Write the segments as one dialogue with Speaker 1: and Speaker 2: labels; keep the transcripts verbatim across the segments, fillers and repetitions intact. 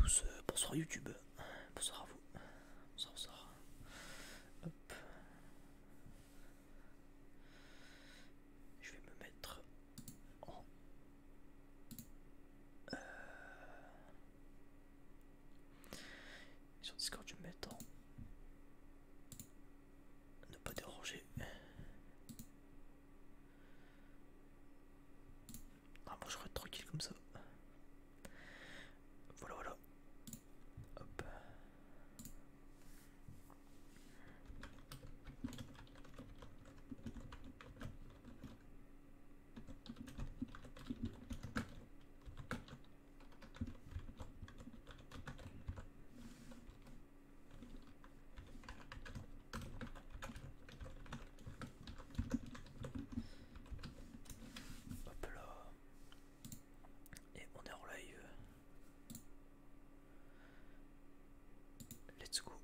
Speaker 1: tous, euh, bonsoir YouTube, bonsoir à vous, bonsoir, bonsoir. Hop. Je vais me mettre en... Euh... Sur Discord, je vais me mettre en... Ne pas déranger. Ah, moi je reste tranquille comme ça. Voilà, voilà. Hop. Hop là. Et on est en live. Let's go.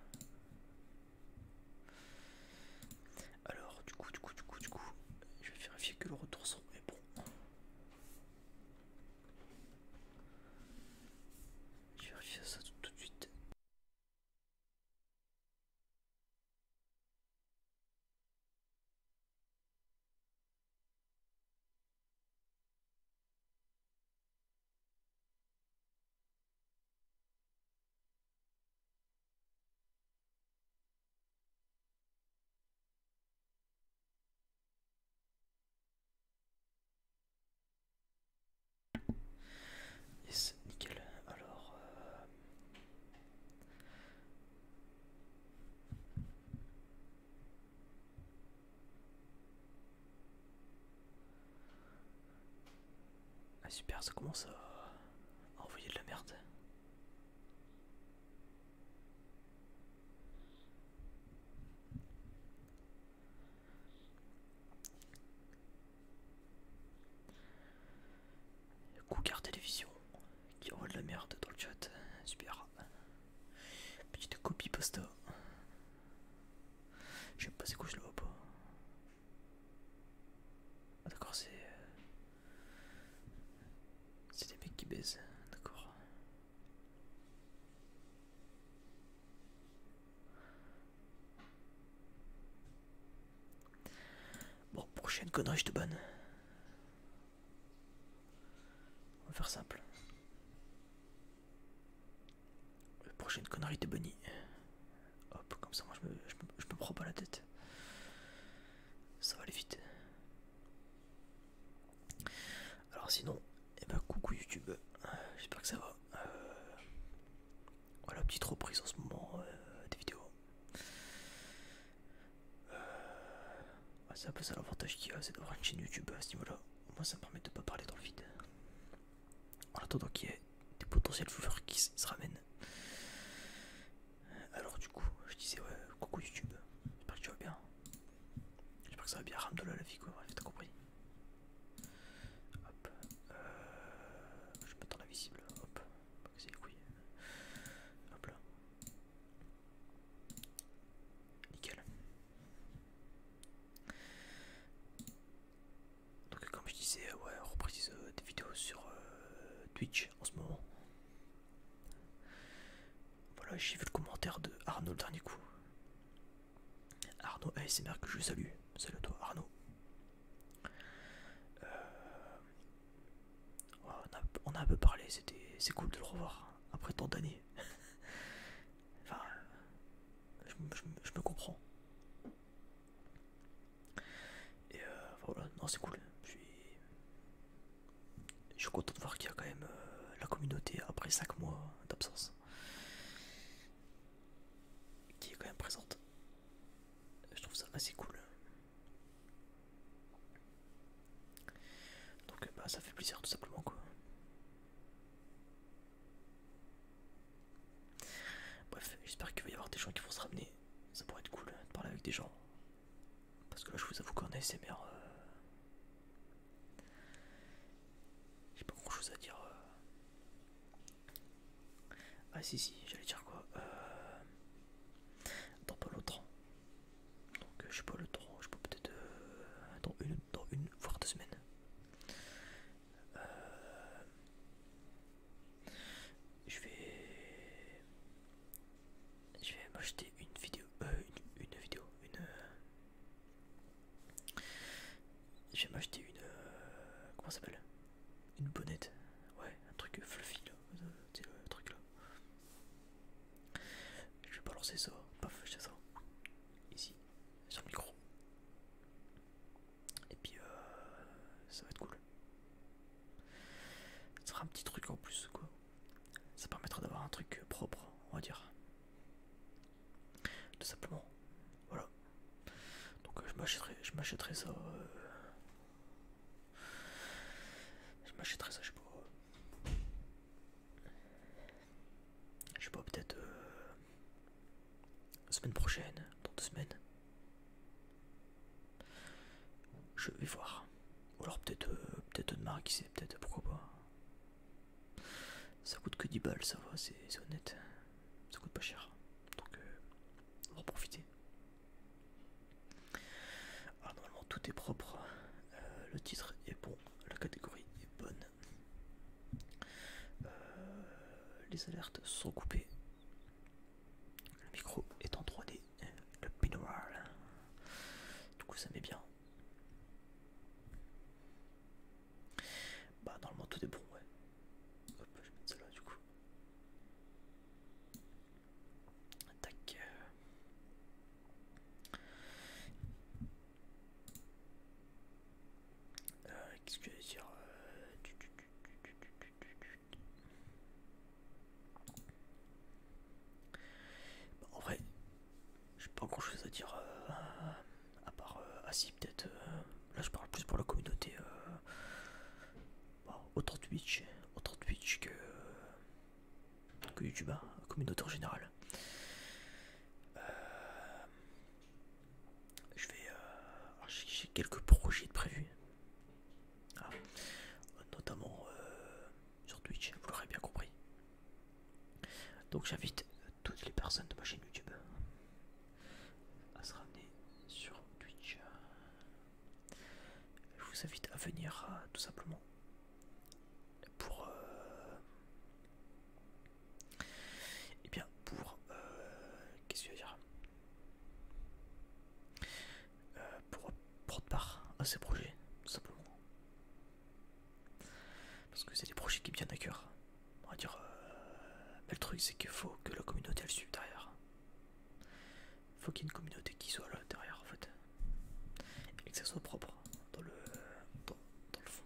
Speaker 1: Alors, du coup, du coup, du coup, du coup, je vais vérifier que le retour son est bon. Je vais vérifier ça tout, tout de suite. Yes, nickel. Alors, euh... ah, super, ça commence à envoyer de la merde. Cougar Télévision qui envoie de la merde dans le chat. Super. Petite copie posta. Je sais pas c'est quoi, je le vois pas. Ah d'accord, c'est... C'est des mecs qui baisent. D'accord. Bon, prochaine connerie, je te banne. On va faire simple. Prochaine connerie, t'es banni. Hop, comme ça, moi je me, je, me, je me prends pas la tête. Ça va aller vite. Alors sinon, eh ben coucou YouTube. J'espère que ça va. Euh, voilà, petite reprise en ce moment euh, des vidéos. Euh, ouais, c'est un peu ça l'avantage qu'il y a, c'est d'avoir une chaîne YouTube à ce niveau-là. Moi, ça me permet de pas parler dans le vide. En attendant qu'il y ait des potentiels viewers qui se ramènent. Alors du coup, je disais ouais, coucou YouTube. J'espère que tu vas bien. J'espère que ça va bien. Ramdola la vie quoi. Bref, t'as compris. Hop. Euh, je vais mettre en invisible. Hop. Pas casser les couilles. Hop là. Nickel. Donc comme je disais, ouais, reprise euh, des vidéos sur euh, Twitch en ce moment. Voilà, j'ai vu le commentaire de Arnaud le dernier coup. Arnaud A S M R que je salue. Salut à toi Arnaud. Euh, on, a, on a un peu parlé, c'était c'est cool de le revoir après tant d'années. Enfin, je, je, je me comprends. Et euh, voilà, non c'est cool. Je suis, je suis content de voir qu'il y a quand même euh, la communauté après cinq mois d'absence qui est quand même présente. Je trouve ça assez cool. Donc bah ça fait plaisir tout simplement quoi. Bref, j'espère qu'il va y avoir des gens qui vont se ramener. Ça pourrait être cool de parler avec des gens. Parce que là je vous avoue qu'en A S M R euh, j'ai pas grand chose à dire. euh. Ah si si, j'allais dire quoi euh... Dans pas longtemps. Donc euh, je sais pas le temps, je peux peut-être euh, dans, une, dans une voire deux semaines. Euh... Je vais lancer ça, paf, j'ai ça, ici, sur le micro. Et puis euh, ça va être cool. Ça sera un petit truc en plus quoi. Ça permettra d'avoir un truc propre, on va dire. Tout simplement. Voilà. Donc euh, je m'achèterai je m'achèterai ça. Euh, je m'achèterai ça, je sais pas. Je sais pas, peut-être euh, semaine prochaine, dans deux semaines. Je vais voir. Ou alors peut-être euh, peut-être demain, qui sait, peut-être, pourquoi pas. Ça coûte que dix balles, ça va, c'est honnête. Ça coûte pas cher. Donc euh, on va en profiter. Alors normalement tout est propre. Euh, le titre est bon, la catégorie est bonne. Euh, les alertes sont coupées. Le micro est en trois D. Le binaural. Du coup ça met bien. Bah normalement tout est bon, ouais. Hop, je vais mettre ça là du coup. Tac. Euh, Qu'est-ce que je vais dire euh, bah, en vrai, j'ai pas grand chose à dire euh, à part euh, ah si peut-être euh, là je parle plus pour la communauté euh, bah, autant Twitch autant Twitch que que YouTube, hein, communauté en général. Euh, je vais euh, j'ai quelques projets de prévus, ah, notamment euh, sur Twitch, vous l'aurez bien compris. Donc j'invite toutes les personnes de ma chaîne YouTube à se ramener sur Twitch. Je vous invite à venir euh, tout simplement pour euh, et bien pour euh, qu'est-ce que je veux dire euh, pour prendre part à ces projets tout simplement, parce que c'est des projets qui me tiennent à cœur, on va dire. Euh, mais le truc c'est qu'il faut que la communauté elle suive derrière. Faut qu'il y ait une communauté qui soit là derrière en fait, et que ça soit propre dans le dans, dans le fond.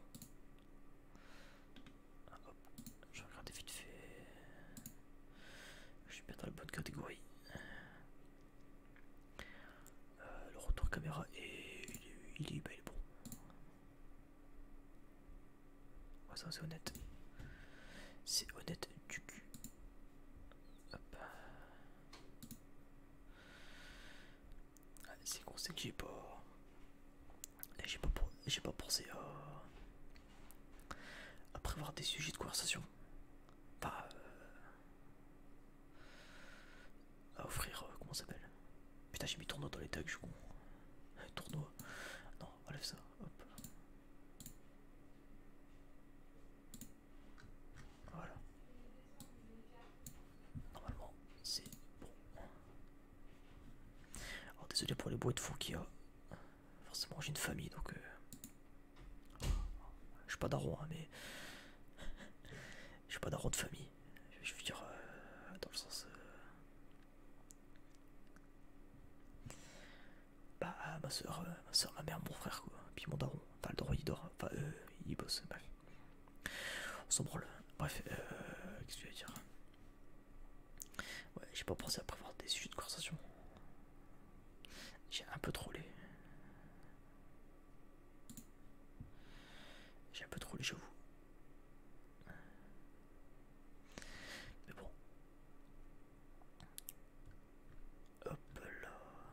Speaker 1: Ah, hop, je vais regarder vite fait. Je suis bien dans la bonne catégorie. Euh, le retour caméra et il est, il est, bah, il est bon. Ouais, ça c'est honnête. C'est honnête du cul. Hop. Ah, c'est con, c'est que j'ai pas. J'ai pas, j'ai pas pensé à. à prévoir des sujets de conversation. Pas. Euh, à offrir. Euh, comment ça s'appelle? Putain, j'ai mis tournoi dans les tags, je suis con. Tournoi. Non, enlève ça. Hop. Voilà. Normalement, c'est bon. Alors, désolé pour les bruits de fond qu'il y a. Forcément, j'ai une famille donc. Euh... Je suis pas daron, hein, mais. Je suis pas daron de famille. Je veux dire, euh, dans le sens. Euh... Bah, ma soeur, euh, ma soeur, ma mère, mon frère, quoi. Puis mon daron. Enfin, le daron, il dort. Enfin, euh, il bosse. Bref. On s'en branle. Bref, euh, qu'est-ce que je vais dire? Ouais, j'ai pas pensé à prévoir des sujets de conversation. J'ai un peu trollé. J'ai un peu trollé, j'avoue. Mais bon. Hop là.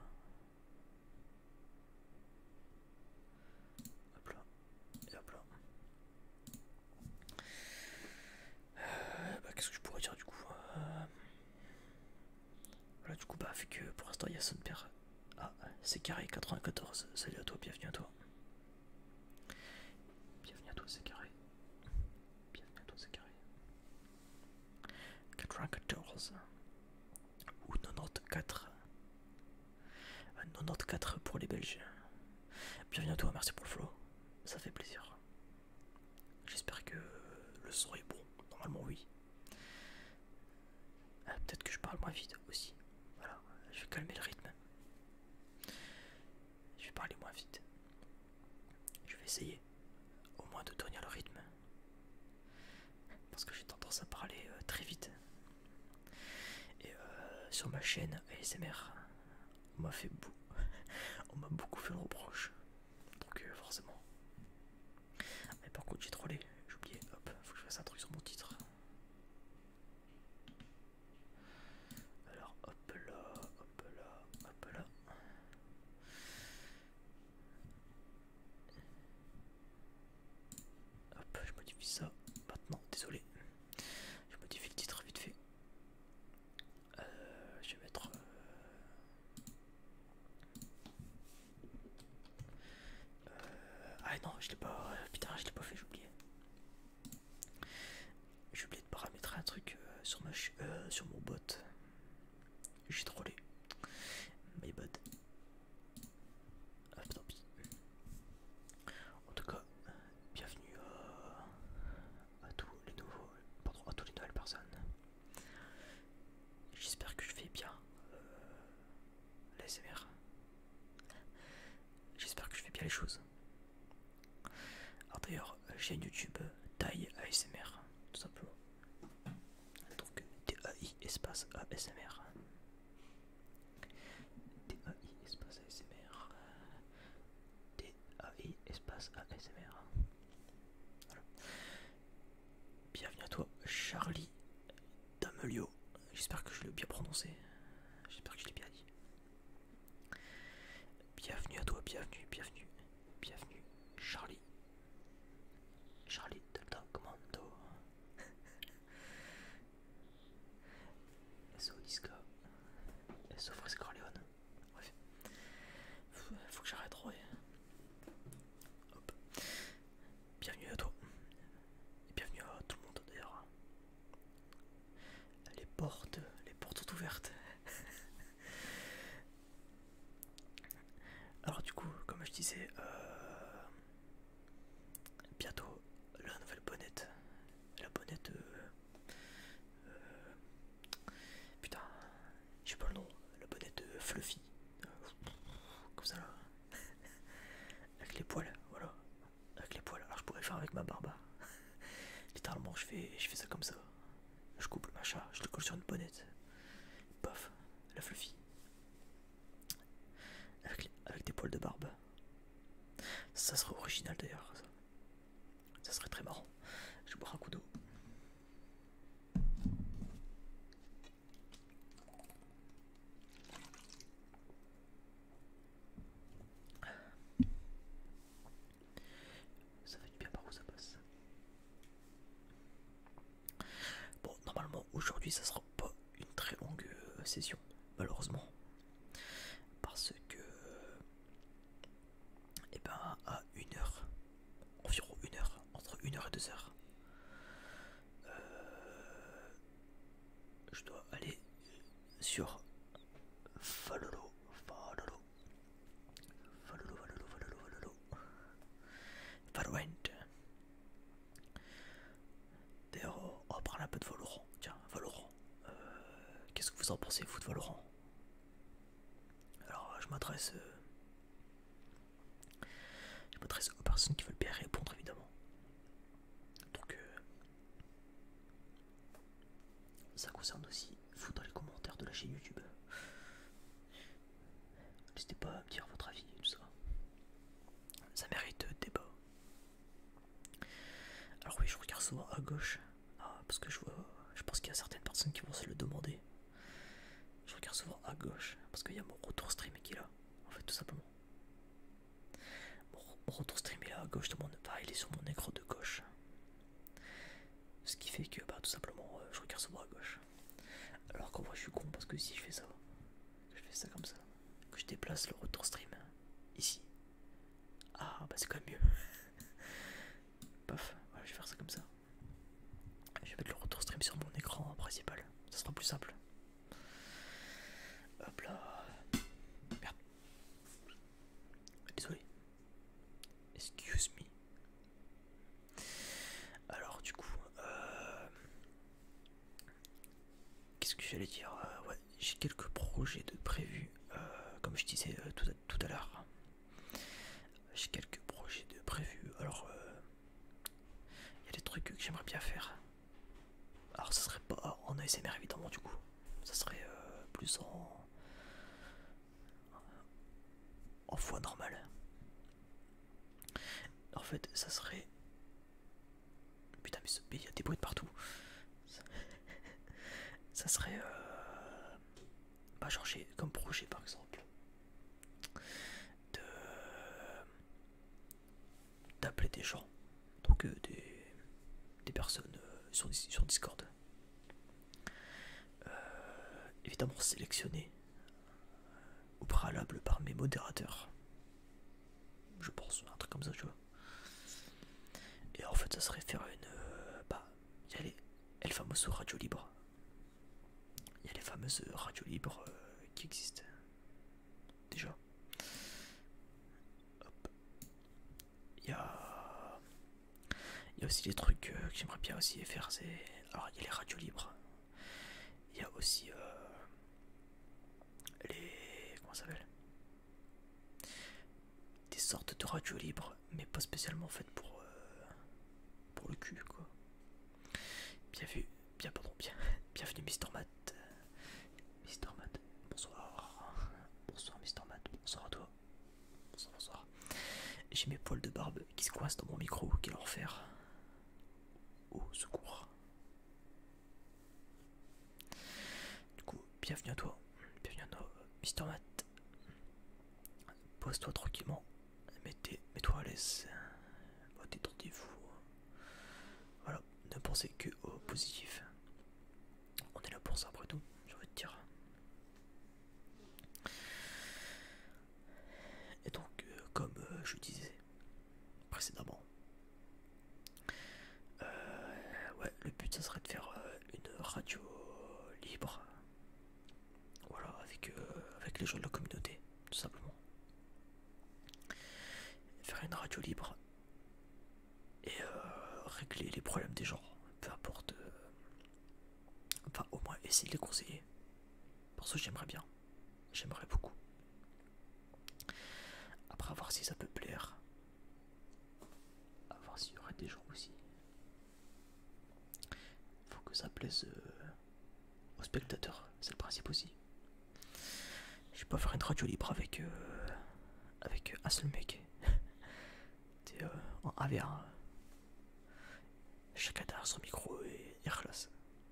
Speaker 1: Hop là. Et hop là. Euh, bah, qu'est-ce que je pourrais dire du coup euh... Voilà, du coup, bah, vu que pour l'instant il y a son père. Ah, c'est carré quatre-vingt-quatorze. Salut à toi, bienvenue à toi. Bienvenue à toi, c'est carré. Bienvenue à toi, c'est carré. quatre-vingt-quatorze. Ou quatre-vingt-quatorze. quatre-vingt-quatorze pour les Belges. Bienvenue à toi, merci pour le follow. Ça fait plaisir. J'espère que le son est bon. Normalement, oui. Ah, peut-être que je parle moins vite aussi. Voilà. calmer le rythme. Je vais parler moins vite. Je vais essayer au moins de tenir le rythme. Parce que j'ai tendance à parler euh, très vite. Et euh, sur ma chaîne A S M R, on m'a fait beau. On m'a beaucoup fait le reproche. Donc euh, forcément. Mais par contre j'ai trollé. J'ai oublié. Hop, faut que je fasse un truc sur mon titre. Alors hop là, hop là, hop là. Hop, je modifie ça. Maintenant, désolé. Je modifie le titre vite fait. Euh, je vais mettre... Euh... Euh... Ah non, je l'ai pas... Putain, je l'ai pas fait, j'ai oublié. J'ai oublié de paramétrer un truc euh, sur, ma ch... euh, sur mon bot. J'ai trollé. My bad. Ah, tant pis. En tout cas, bienvenue à, à tous les nouveaux... Pardon, à toutes les nouvelles personnes. J'espère que je fais bien euh, l'A S M R. J'espère que je fais bien les choses. Alors d'ailleurs, j'ai une YouTube taille A S M R, tout simplement. Donc T A I espace A S M R. T A I espace A S M R. T A I espace A S M R. Voilà. Bienvenue à toi, Charlie D'Amelio. J'espère que je l'ai bien prononcé. J'espère que je l'ai bien dit. Bienvenue à toi, bienvenue, bienvenue, bienvenue, Charlie. Charlie Delta Commando. S O Disca. S O Fresco Corleone. Bref. Faut que j'arrête, ouais. Hop. Bienvenue à toi. Et bienvenue à tout le monde d'ailleurs. Les portes, les portes sont ouvertes. Alors du coup, comme je disais, euh, bientôt la nouvelle bonnette. La bonnette... Euh, euh, putain, je sais pas le nom. La bonnette euh, Fluffy. Euh, comme ça là. Avec les poils, voilà. Avec les poils. Alors je pourrais le faire avec ma barbe. Littéralement, je fais, je fais ça comme ça. Je coupe le machin, je le colle sur une bonnette. Paf, la Fluffy. Avec, les, avec des poils de barbe. Ça serait original d'ailleurs. Ça. ça serait très marrant. Je vais boire un coup d'eau. Ça fait du bien par où ça passe. Bon, normalement aujourd'hui ça sera pas une très longue euh, session, malheureusement. Parce que et ben à une heure, environ une heure, entre une heure et deux heures, euh, je dois aller sur Valolo, Valolo, Valolo, Valolo, Valolo, Valolo, Valorant. D'ailleurs, on va parler un peu de Valorant. Tiens, Valorant. Euh, Qu'est-ce que vous en pensez, vous, de Valorant? Alors, je m'adresse... Euh, je m'adresse aux personnes qui veulent bien répondre, évidemment. Donc, euh, ça concerne aussi vous dans les commentaires de la chaîne YouTube. N'hésitez pas à me dire votre avis et tout ça. Ça mérite euh, débat. Alors oui, je regarde souvent à gauche. Ah, parce que je vois... Je pense qu'il y a certaines personnes qui vont se le demander. Je regarde souvent à gauche. Parce qu'il y a mon retour stream qui est là. En fait, tout simplement. Mon, mon retour stream est là à gauche de mon... Enfin, il est sur mon écran de gauche. Ce qui fait que, bah, tout simplement, euh, je regarde souvent à gauche. Alors qu'en vrai, je suis con parce que si je fais ça, je fais ça comme ça, que je déplace le retour stream ici. Ah, bah c'est quand même mieux. Paf, voilà, je vais faire ça comme ça. Je vais mettre le retour stream sur mon écran principal. Ça sera plus simple. Hop là. Merde. Désolé. Excuse me. Alors du coup, euh... qu'est-ce que j'allais dire? euh, Ouais, j'ai quelques pro projets de prévus, euh, comme je disais euh, tout à, tout à l'heure. J'ai quelques projets de prévus. Alors, il euh, y a des trucs que j'aimerais bien faire. Alors, ça serait pas en A S M R évidemment, du coup. Ça serait euh, plus en. en voix normale. En fait, ça serait. Putain, mais il y a des bruits de partout. Ça, ça serait. Euh... Bah, genre, j'ai comme projet par exemple. De. d'appeler des gens. Donc, euh, des. des personnes euh, sur, sur Discord. Euh, évidemment sélectionnées au préalable par mes modérateurs. Je pense, un truc comme ça, tu vois. Et en fait, ça serait faire une. Euh, bah, il y a les, les fameuses radios libres. Il y a les fameuses radios libres euh, qui existent. Déjà. Hop. Il y a. Il y a aussi des trucs euh, que j'aimerais bien aussi faire. C'est. Alors, il y a les radios libres. Il y a aussi. Euh, les. Comment ça s'appelle? Des sortes de radios libres, mais pas spécialement faites pour. Euh, pour le cul, quoi. Bien vu. Bien, pardon, bien. Bienvenue, Mister Matt. Mister Matt, bonsoir. Bonsoir, Mister Matt. Bonsoir à toi. Bonsoir, bonsoir. J'ai mes poils de barbe qui se coincent dans mon micro. Quel enfer. Au secours. Du coup, bienvenue à toi. Bienvenue à toi, Mister Matt. Pose-toi tranquillement. Mets-toi à l'aise. Détendez-vous. Voilà, ne pensez que au positif. On est là pour ça après tout, j'ai envie de dire. Et donc, euh, comme euh, je disais précédemment, euh, ouais, le but ça serait de faire euh, une radio libre. Voilà, avec, euh, avec les gens de la communauté, tout simplement. Faire une radio libre et euh, régler les problèmes des gens, peu importe. Euh, enfin, au moins essayer de les conseiller. Parce que j'aimerais bien. J'aimerais beaucoup. Après, à voir si ça peut plaire. À voir s'il y aurait des gens aussi. Faut que ça plaise euh, aux spectateurs. C'est le principe aussi. Je vais pas faire une radio libre avec euh, avec un seul mec. C'est euh, en un v un. Chacun derrière son micro et il reclasse.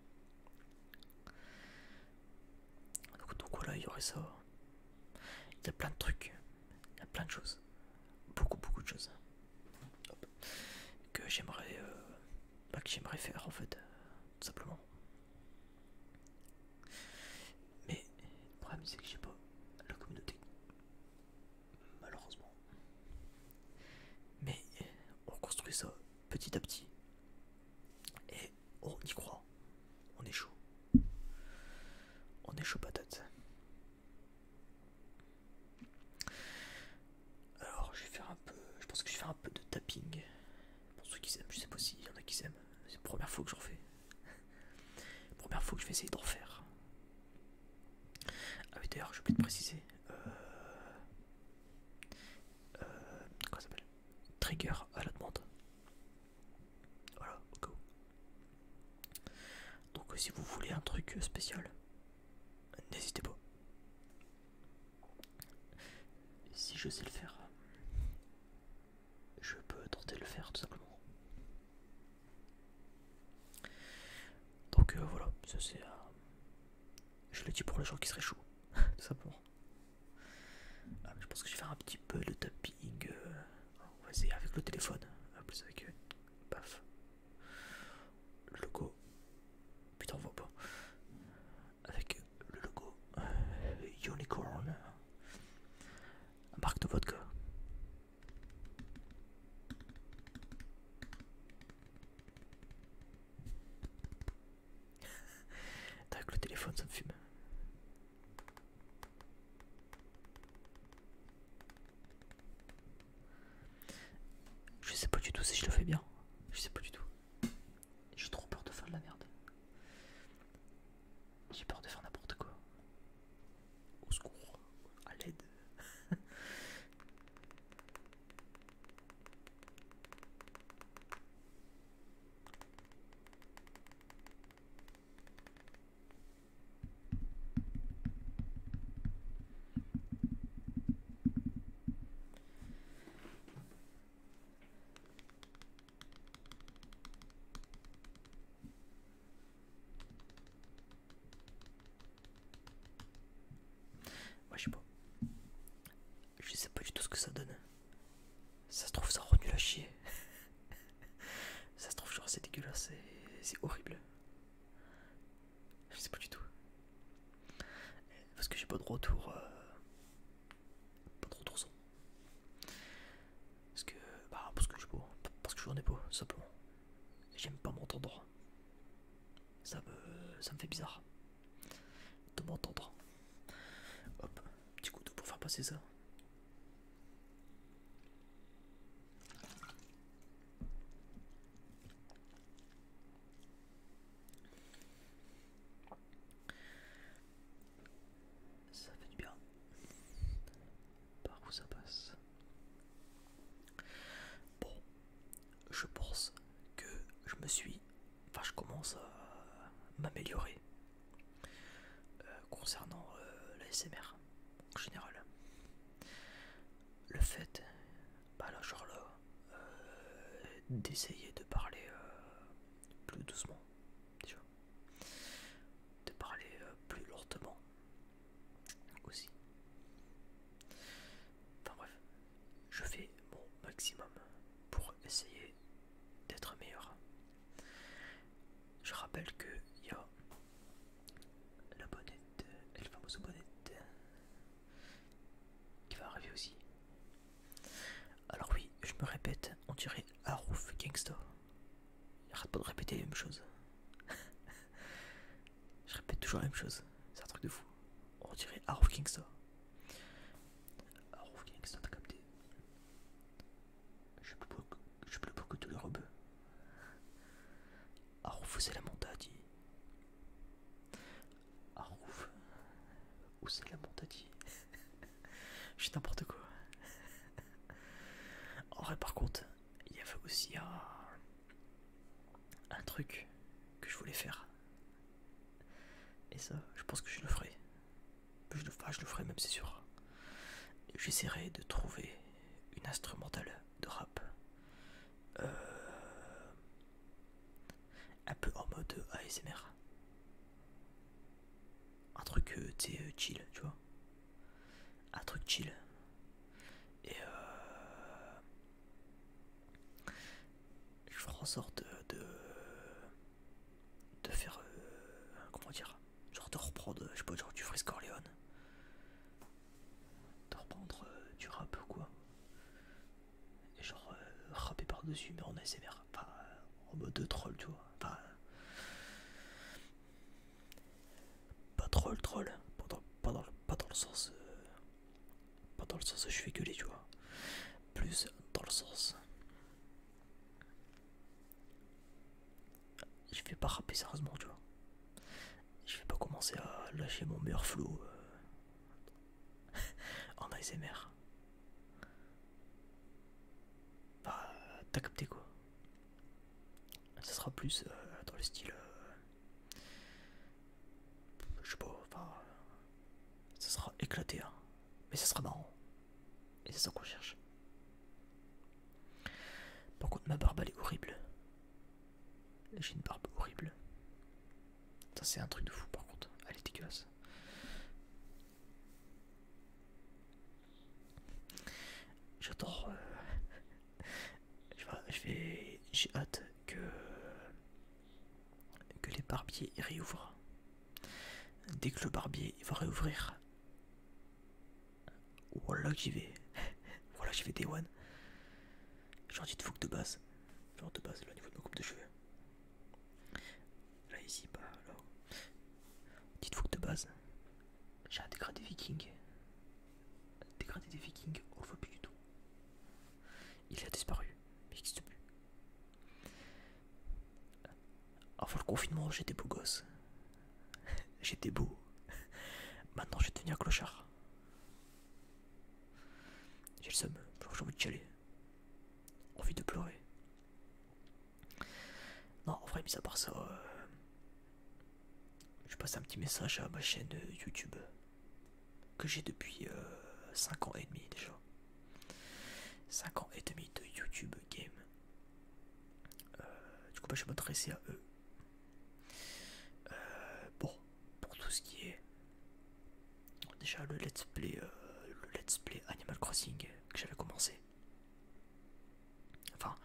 Speaker 1: Donc, donc voilà, il y aurait ça. Il y a plein de trucs. Il y a plein de choses. Beaucoup, beaucoup de choses. Hop. Que j'aimerais euh, bah, que j'aimerais faire en fait. Tout simplement. Mais le problème c'est que j'ai pas la communauté. Malheureusement. Mais on construit ça petit à petit. Et on y croit. On est chaud. On est chaud patate. Alors je vais faire un peu. Je pense que je vais faire un peu de tapping. Pour ceux qui aiment, je sais pas s'il y en a qui aiment. C'est la première fois que j'en fais. Première fois que je vais essayer d'en faire. Ah oui d'ailleurs j'ai oublié de préciser. Euh... Euh... Comment ça s'appelle? Trigger à la demande. Voilà, au cas où. Donc si vous voulez un truc spécial, n'hésitez pas. Si je sais le faire, je peux tenter de le faire tout simplement. Donc euh, voilà, ça c'est... Euh, je le dis pour les gens qui seraient chauds, tout simplement. Ah, mais je pense que je vais faire un petit peu de tapping. Euh, on va essayer avec le téléphone. Plus avec... Euh, paf. Le logo. Putain on voit pas. Avec le logo euh, Unicorn. Marque de vodka. Avec le téléphone ça me fume. Je sais pas du tout si je le fais bien. Je sais pas du tout. J'ai trop peur de faire de la merde. J'ai peur de faire n'importe quoi. Ouais, je sais pas. Je sais pas du tout ce que ça donne. Ça se trouve, ça rend nul à chier. Ça se trouve, genre, c'est dégueulasse, c'est horrible. Je sais pas du tout. Parce que j'ai pas de retour. Euh, pas de retour son. Parce que. Bah, parce que je sais pas. Parce que j'en ai pas, simplement. J'aime pas m'entendre. Ça me. Ça me fait bizarre. De m'entendre. Hop, petit coup d'eau pour faire passer ça. Ça fait du bien. Par où ça passe? Bon, je pense que je me suis. Enfin, je commence à m'améliorer euh, concernant euh, l'A S M R en général. Le fait, bah là, genre là, euh, d'essayer de parler euh, plus doucement, déjà, de parler euh, plus lentement aussi. Enfin bref, je fais mon maximum pour essayer d'être meilleur. Je rappelle qu'il y a la bonnette, la fameuse bonnette, qui va arriver aussi. Alors oui, je me répète, on dirait Harouf Gangsta. Arrête pas de répéter les mêmes choses. Je répète toujours la même chose, c'est un truc de fou. On dirait Harouf Gangsta. Harouf Gangsta, t'as capté? Je peux pas, je peux pas que tous les rebeux. Harouf, c'est la montadie. Harouf, où c'est la montadie? Je suis n'importe quoi. En vrai, par contre, il y avait aussi un, un truc que je voulais faire. Et ça, je pense que je le ferai. Je le, enfin, je le ferai même, c'est sûr. J'essaierai de trouver une instrumentale de rap. Euh, un peu en mode A S M R. Un truc, euh, tu sais, chill, tu vois. Un truc chill. Et euh, je ferai en sorte de, de, de faire, euh, comment dire, genre de reprendre, je sais pas, genre du Freeze Corleone. De reprendre euh, du rap ou quoi. Et genre euh, rapper par-dessus, mais en A S M R. Enfin, euh, en mode de troll, tu vois. Enfin, pas troll, troll. Pas dans, pas dans, pas dans le sens. Euh, pas dans le sens où je fais gueuler, tu vois. Plus dans le sens. Je vais pas rapper sérieusement, tu vois. Je vais pas commencer à lâcher mon meilleur flow euh, en A S M R. Bah, t'as capté quoi. Ça sera plus euh, dans le style. Euh, je sais pas, enfin. Ça sera éclaté, hein. Mais ça sera marrant. Et c'est ça qu'on cherche. Par contre, ma barbe elle est horrible. J'ai une barbe horrible. Ça, c'est un truc de fou, par contre. Elle est dégueulasse. J'adore. Euh, je vais, je vais- j'ai hâte que que les barbiers y réouvrent. Dès que le barbier il va réouvrir, voilà que j'y vais. Voilà, j'y vais day one. Genre petite fougue de base. Genre de base, là, au niveau de ma coupe de cheveux. Là, ici, pas là. Petite fougue de base. J'ai un dégradé viking. Dégradé des vikings, on le voit plus du tout. Il a disparu. Il n'existe plus. Avant le confinement, j'étais beau gosse. J'étais beau. Maintenant, je vais devenir clochard. J'ai le seum. J'ai envie de chialer. Envie de pleurer. Non, en vrai, mis à part ça, euh, je passe un petit message à ma chaîne YouTube que j'ai depuis euh, cinq ans et demi déjà. cinq ans et demi de YouTube Game. Euh, du coup, bah, je vais m'adresser à eux. Euh, bon, pour tout ce qui est déjà le let's play, euh, le let's play Animal Crossing que j'avais commencé. Enfin,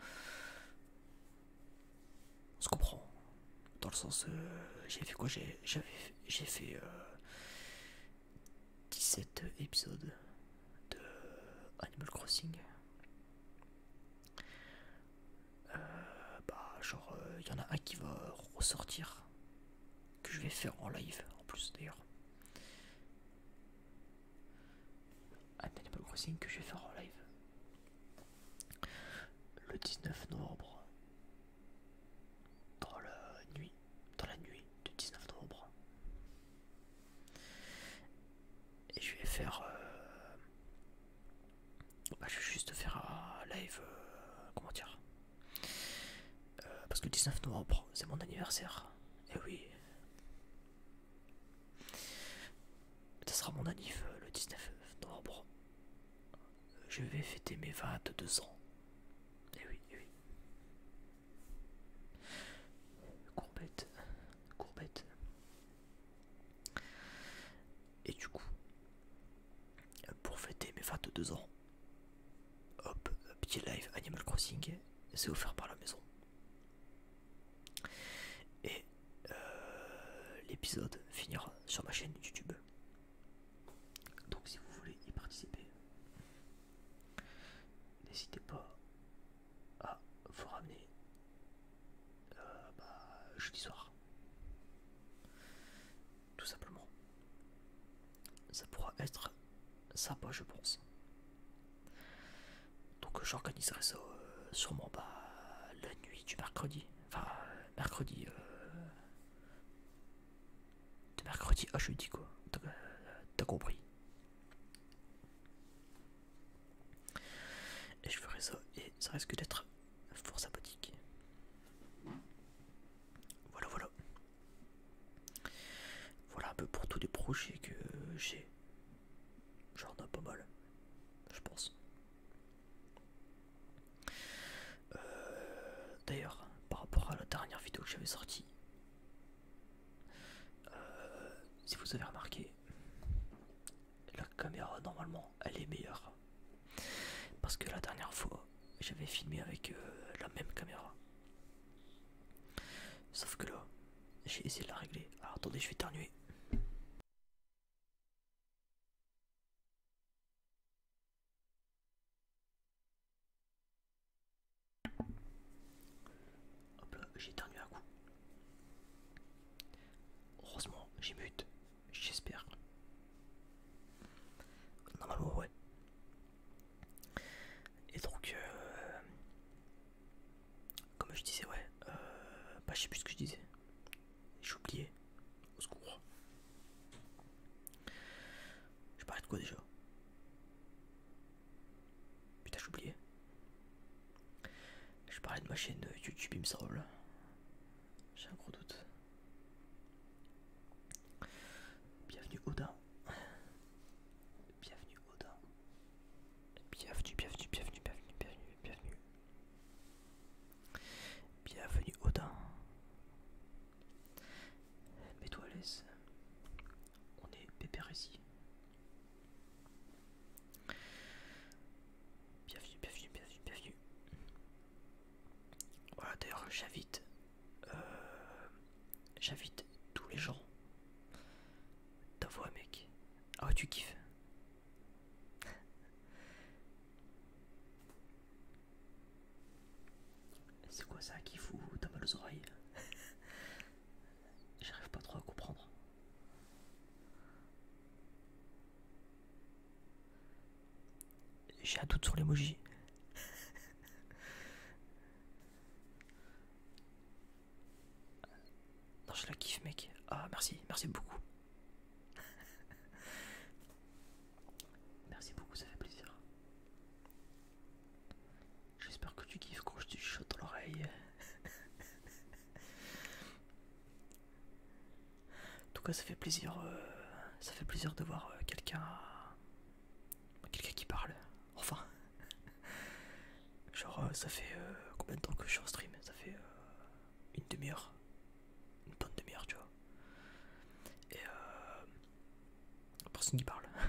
Speaker 1: on se comprend. Dans le sens, euh, j'ai fait quoi? J'ai j'avais j'ai fait euh, dix-sept épisodes de Animal Crossing. Euh, bah genre il euh, y en a un qui va ressortir que je vais faire en live en plus d'ailleurs. Un Animal Crossing que je vais faire en live le dix-neuf novembre, dans la nuit, dans la nuit du dix-neuf novembre. Et je vais faire, euh, bah, je vais juste faire un live, euh, comment dire, euh, parce que le dix-neuf novembre c'est mon anniversaire. Et oui, ça sera mon anniv euh, le dix-neuf novembre. Je vais fêter mes vingt-deux ans. Et oui, et oui. Courbette, courbette. Et du coup, pour fêter mes vingt-deux ans, hop, petit live Animal Crossing, c'est offert par la maison. Et euh, l'épisode finira sur ma chaîne YouTube. Donc si vous voulez y participer, n'hésitez pas à vous ramener euh, bah, jeudi soir. Tout simplement. Ça pourra être sympa, je pense. Donc j'organiserai ça euh, sûrement bah, la nuit du mercredi. Enfin, euh, mercredi. Euh, de mercredi à jeudi, quoi. T'as euh, compris. Et je ferai ça et ça risque d'être fort sympathique. Voilà, voilà. Voilà un peu pour tous les projets que j'ai. J'en ai pas mal, je pense. Euh, D'ailleurs, par rapport à la dernière vidéo que j'avais sortie, euh, si vous avez remarqué, la caméra normalement elle est meilleure. Parce que la dernière fois, j'avais filmé avec euh, la même caméra. Sauf que là, j'ai essayé de la régler. Alors attendez, je vais éternuer. Hop là, j'ai éternué un coup. Heureusement, j'ai mute. J'espère. Normalement, ouais. Et donc, euh, comme je disais, ouais. Euh, bah, je sais plus ce que je disais. J'ai oublié. Au secours. Je parlais de quoi déjà? Putain, j'ai oublié. Je parlais de ma chaîne YouTube, il me semble. J'ai un gros doute. Bienvenue Odin. Bienvenue Odin. Bienvenue, bienvenue, bienvenue, bienvenue, bienvenue, bienvenue. Bienvenue Odin. Mets-toi à l'aise. On est pépère ici. Bienvenue, bienvenue, bienvenue, bienvenue. Voilà, d'ailleurs, j'invite. Euh, j'invite tous les gens. Ta voix, mec. Ah, ouais, tu kiffes. C'est quoi ça, kiff ou t'as mal aux oreilles? J'arrive pas trop à comprendre. J'ai un doute sur l'emoji. Non, je la kiffe, mec. Ah, merci, merci beaucoup. Merci beaucoup, ça fait plaisir. J'espère que tu kiffes quand je te chuchote dans l'oreille. En tout cas, ça fait plaisir. Euh, ça fait plaisir de voir euh, quelqu'un, quelqu'un qui parle. Enfin, genre, euh, ça fait euh, combien de temps que je suis en stream? Ça fait euh, une demi-heure, une bonne demi-heure, tu vois. Et euh, personne qui parle.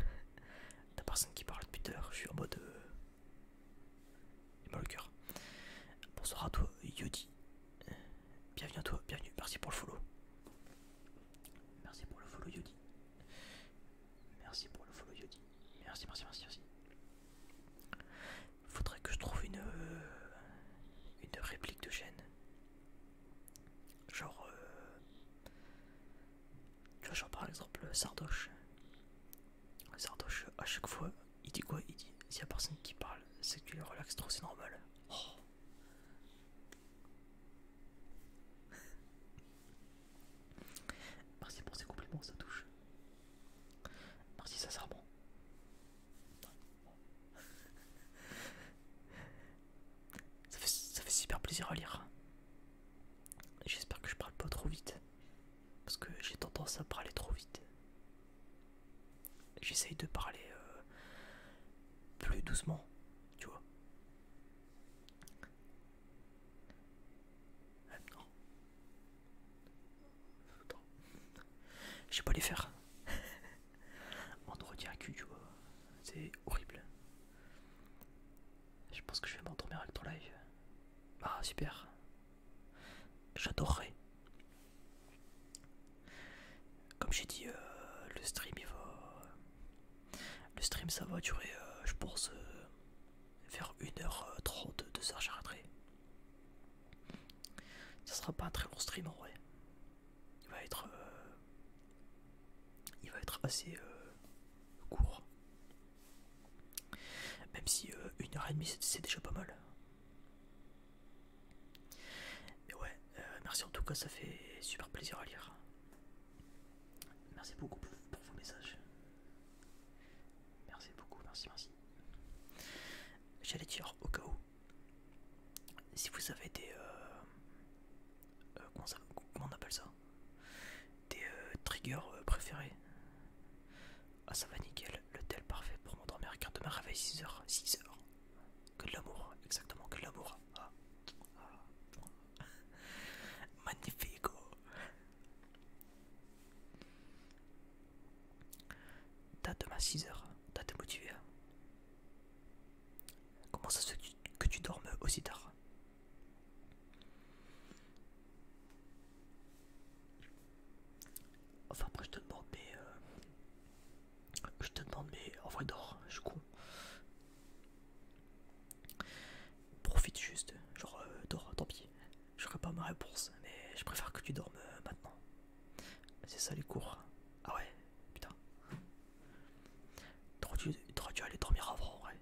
Speaker 1: genre par exemple Sardoche. Sardoche, à chaque fois, il dit quoi? Il dit s'il y a personne qui parle, c'est que tu les relaxes trop, c'est normal. Oh. Merci pour ces compliments, ça touche. Merci sincèrement. Ça fait, ça fait super plaisir à lire. J'espère que je parle pas trop vite. Parce que j'ai tendance à parler trop vite. J'essaye de parler euh, plus doucement, tu vois. Euh, non. Attends. Je sais pas les faire. On retient un cul, tu vois. C'est horrible. Je pense que je vais m'endormir avec ton live. Ah, super. J'adorerais. Comme j'ai dit, euh, le stream il va. Le stream ça va durer, euh, je pense, euh, vers une heure trente, deux heures, j'arrêterai. Ça sera pas un très long stream en vrai. Il va être. Euh, il va être assez euh, court. Même si euh, une heure et demie c'est déjà pas mal. Mais ouais, euh, merci en tout cas, ça fait super plaisir à lire. Merci beaucoup pour, pour vos messages. Merci beaucoup, merci, merci. J'allais dire au cas où, si vous avez des... Euh, euh, comment, ça, comment on appelle ça? Des euh, triggers euh, préférés. Ah ça va nickel, le tel parfait pour m'endormir car demain réveil six heures. six heures. Que de l'amour, exactement, que de l'amour. Ah. Ah. Magnifique. T'as demain six heures, t'as été motivé. Comment ça se fait que tu, que tu dormes aussi tard? Enfin après je te demande mais... Euh, je te demande mais en vrai dors, je suis con. Profite juste, genre euh, dors, tant pis. Je ferai pas ma réponse, mais je préfère que tu dormes euh, maintenant. C'est ça les cours. Ah ouais, putain. T'aurais dû, t'aurais dû aller dormir avant en vrai.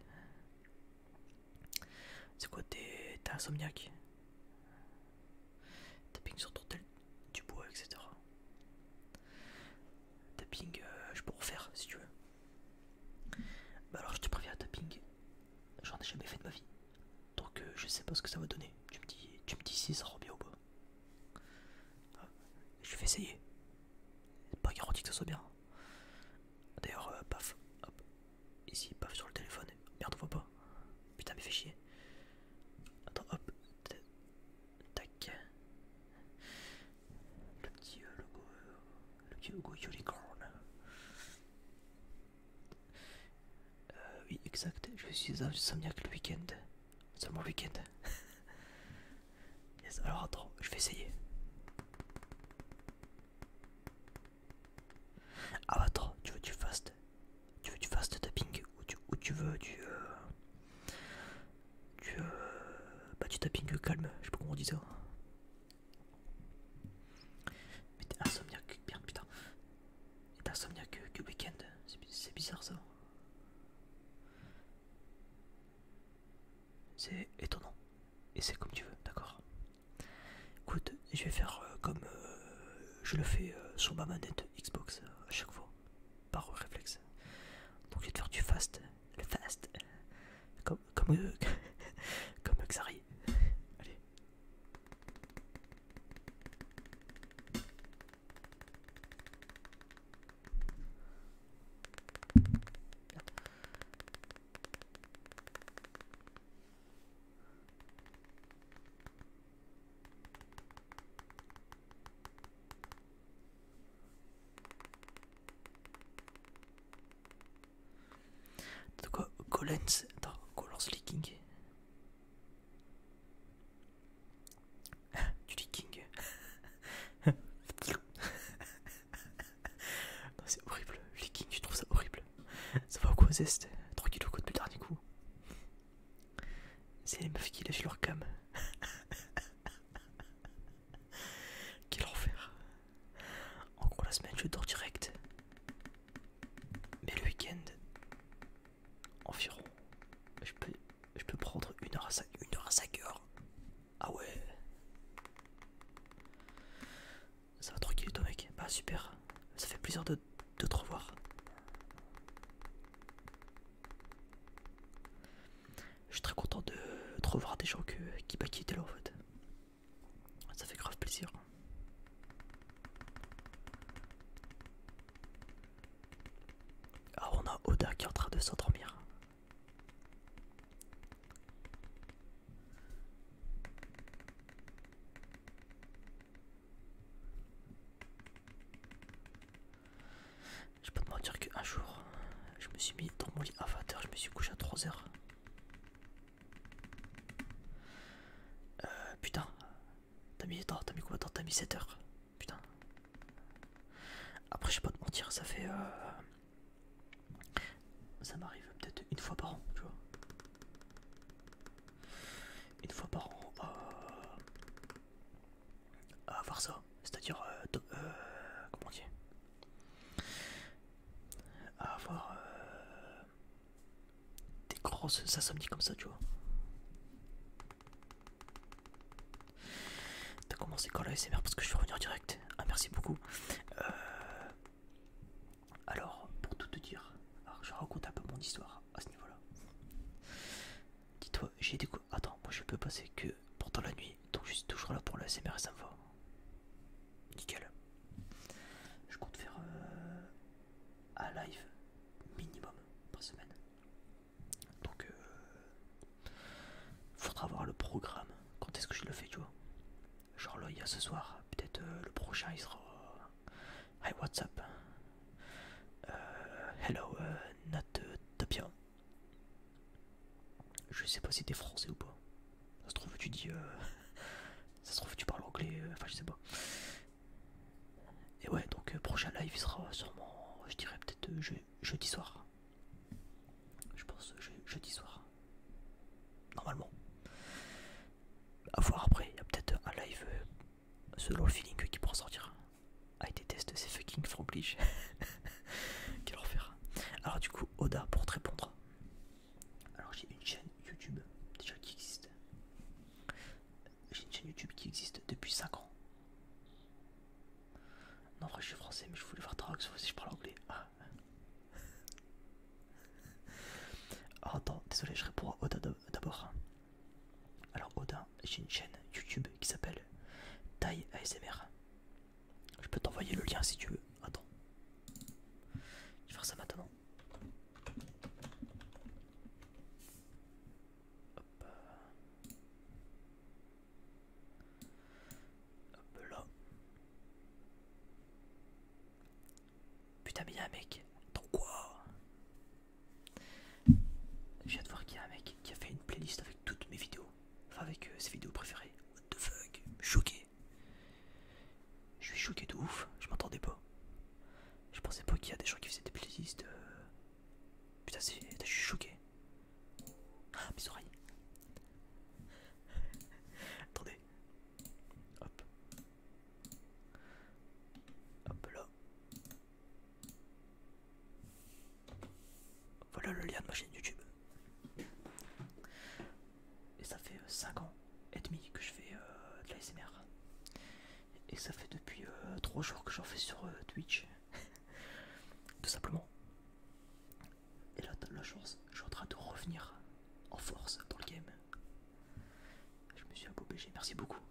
Speaker 1: C'est quoi, t'es insomniaque? Tapping sur ton tel du bois, et cetera. Tapping, euh, je peux en faire si tu veux. Bah alors je te préviens, tapping, j'en ai jamais fait de ma vie. Donc euh, je sais pas ce que ça va donner. Tu me dis, tu me dis si ça rend bien ou pas. Ah, je vais essayer. C'est pas garanti que ça soit bien. D'ailleurs, euh, paf, hop. Ici, paf sur le téléphone. Merde, on voit pas. Putain, mais fais chier. Attends, hop. Tac. Le petit euh, logo. Euh, le petit logo Unicorn. Euh, oui, exact. Je suis insomniaque le week-end. Seulement le week-end. Yes, alors attends, je vais essayer. Ah, attends, tu veux du fast? Tu veux du fast tapping ou tu, ou tu veux du. Euh, du. Euh, bah, du tapping calme, je sais pas comment on dit ça. Mais t'es insomniaque, merde, putain. T'es insomniaque que le week-end, c'est bizarre ça. C'est étonnant. Et c'est comme tu veux, d'accord. Écoute, je vais faire euh, comme euh, je le fais euh, sur ma manette Xbox euh, à chaque fois, par réflexe. Donc je vais te faire du fast, le fast, comme comme euh, comme Xari. Allez. De quoi? Golens, attends, Golens leaking. Du leaking. Non, c'est horrible, leaking, je trouve ça horrible. Ça va ou quoi, Zest? Tranquille au coup depuis le dernier coup. C'est les meufs qui lâchent leur cam. Quel enfer. En gros, la semaine, je dors direct. super. Ça fait plaisir de, de te revoir. Je suis très content de, de revoir des gens que, qui, bah, qui étaient là en fait. Ça fait grave plaisir. Ah, on a Oda qui est en train de s'endormir. Je peux te mentir qu'un jour, je me suis mis dans mon lit à vingt heures, je me suis couché à trois heures. Euh, putain, t'as mis, attends, t'as mis quoi? Attends, t'as mis sept heures. Putain. Après, je vais pas te mentir, ça fait. Euh... Ça m'arrive peut-être une fois par an, tu vois. Une fois par an euh, à avoir ça. C'est-à-dire. Euh, euh, comment on dit? À avoir. Euh, des grosses insomnies comme ça, tu vois. T'as commencé quand la S M R? Parce que je vais revenir direct. Ah, merci beaucoup. Euh, alors, pour tout te dire, alors je raconte un peu mon histoire à ce niveau-là. Dis-toi, j'ai des coups. Attends, moi je peux passer que pendant la nuit, donc je suis toujours là pour la S M R et ça me va. Nickel. Je compte faire euh, un live minimum par semaine. Donc, euh, faudra voir le programme. Quand est-ce que je le fais, tu vois? Genre là, il y a ce soir. Peut-être euh, le prochain, il sera. Hi, what's up? Euh, hello, euh, Nat euh, Tapia. Je sais pas si t'es français ou pas. Ça se trouve, tu dis. Euh, ça se trouve, tu parles anglais. Euh, enfin, je sais pas. Et ouais, donc euh, prochain live, il sera sûrement. Je dirais peut-être euh, je, jeudi soir. Je pense je, jeudi soir. Normalement. À voir après. Il y a peut-être un live euh, selon le feeling qui pourra sortir. Ah, il déteste ces fucking franglish. Quel enfer. Alors, du coup, Oda, pour te répondre. Alors, j'ai une chaîne YouTube déjà qui existe. J'ai une chaîne YouTube qui existe depuis cinq ans. Non, en vrai, je suis français, mais je voulais voir ta réaction si je parle anglais. Ah. Oh, attends, désolé, je réponds à Oda d'abord. Alors, Oda, j'ai une chaîne YouTube qui s'appelle Taille A S M R. Je peux t'envoyer le lien si tu veux. Attends. Je vais faire ça maintenant. Hop. Hop là. Putain, mais y'a un mec. Attends, quoi? Je viens de voir qu'il y a un mec qui a fait une playlist avec toutes mes vidéos. Enfin, avec euh, ses vidéos préférées. What the fuck? Choqué. Je suis choqué de ouf. Je m'attendais pas. Je pensais pas qu'il y a des gens qui faisaient des playlists. Euh... Putain, je suis choqué. Ah, mes oreilles. Attendez. Hop. Hop là. Voilà le lien de ma chaîne YouTube. Et ça fait cinq ans et demi que je fais euh, de l'A S M R. Et ça fait depuis euh, trois jours que j'en fais sur euh, Twitch. Tout simplement. Et là, t'as de la chance, je suis en train de revenir en force dans le game. Je me suis un peu obligé, merci beaucoup.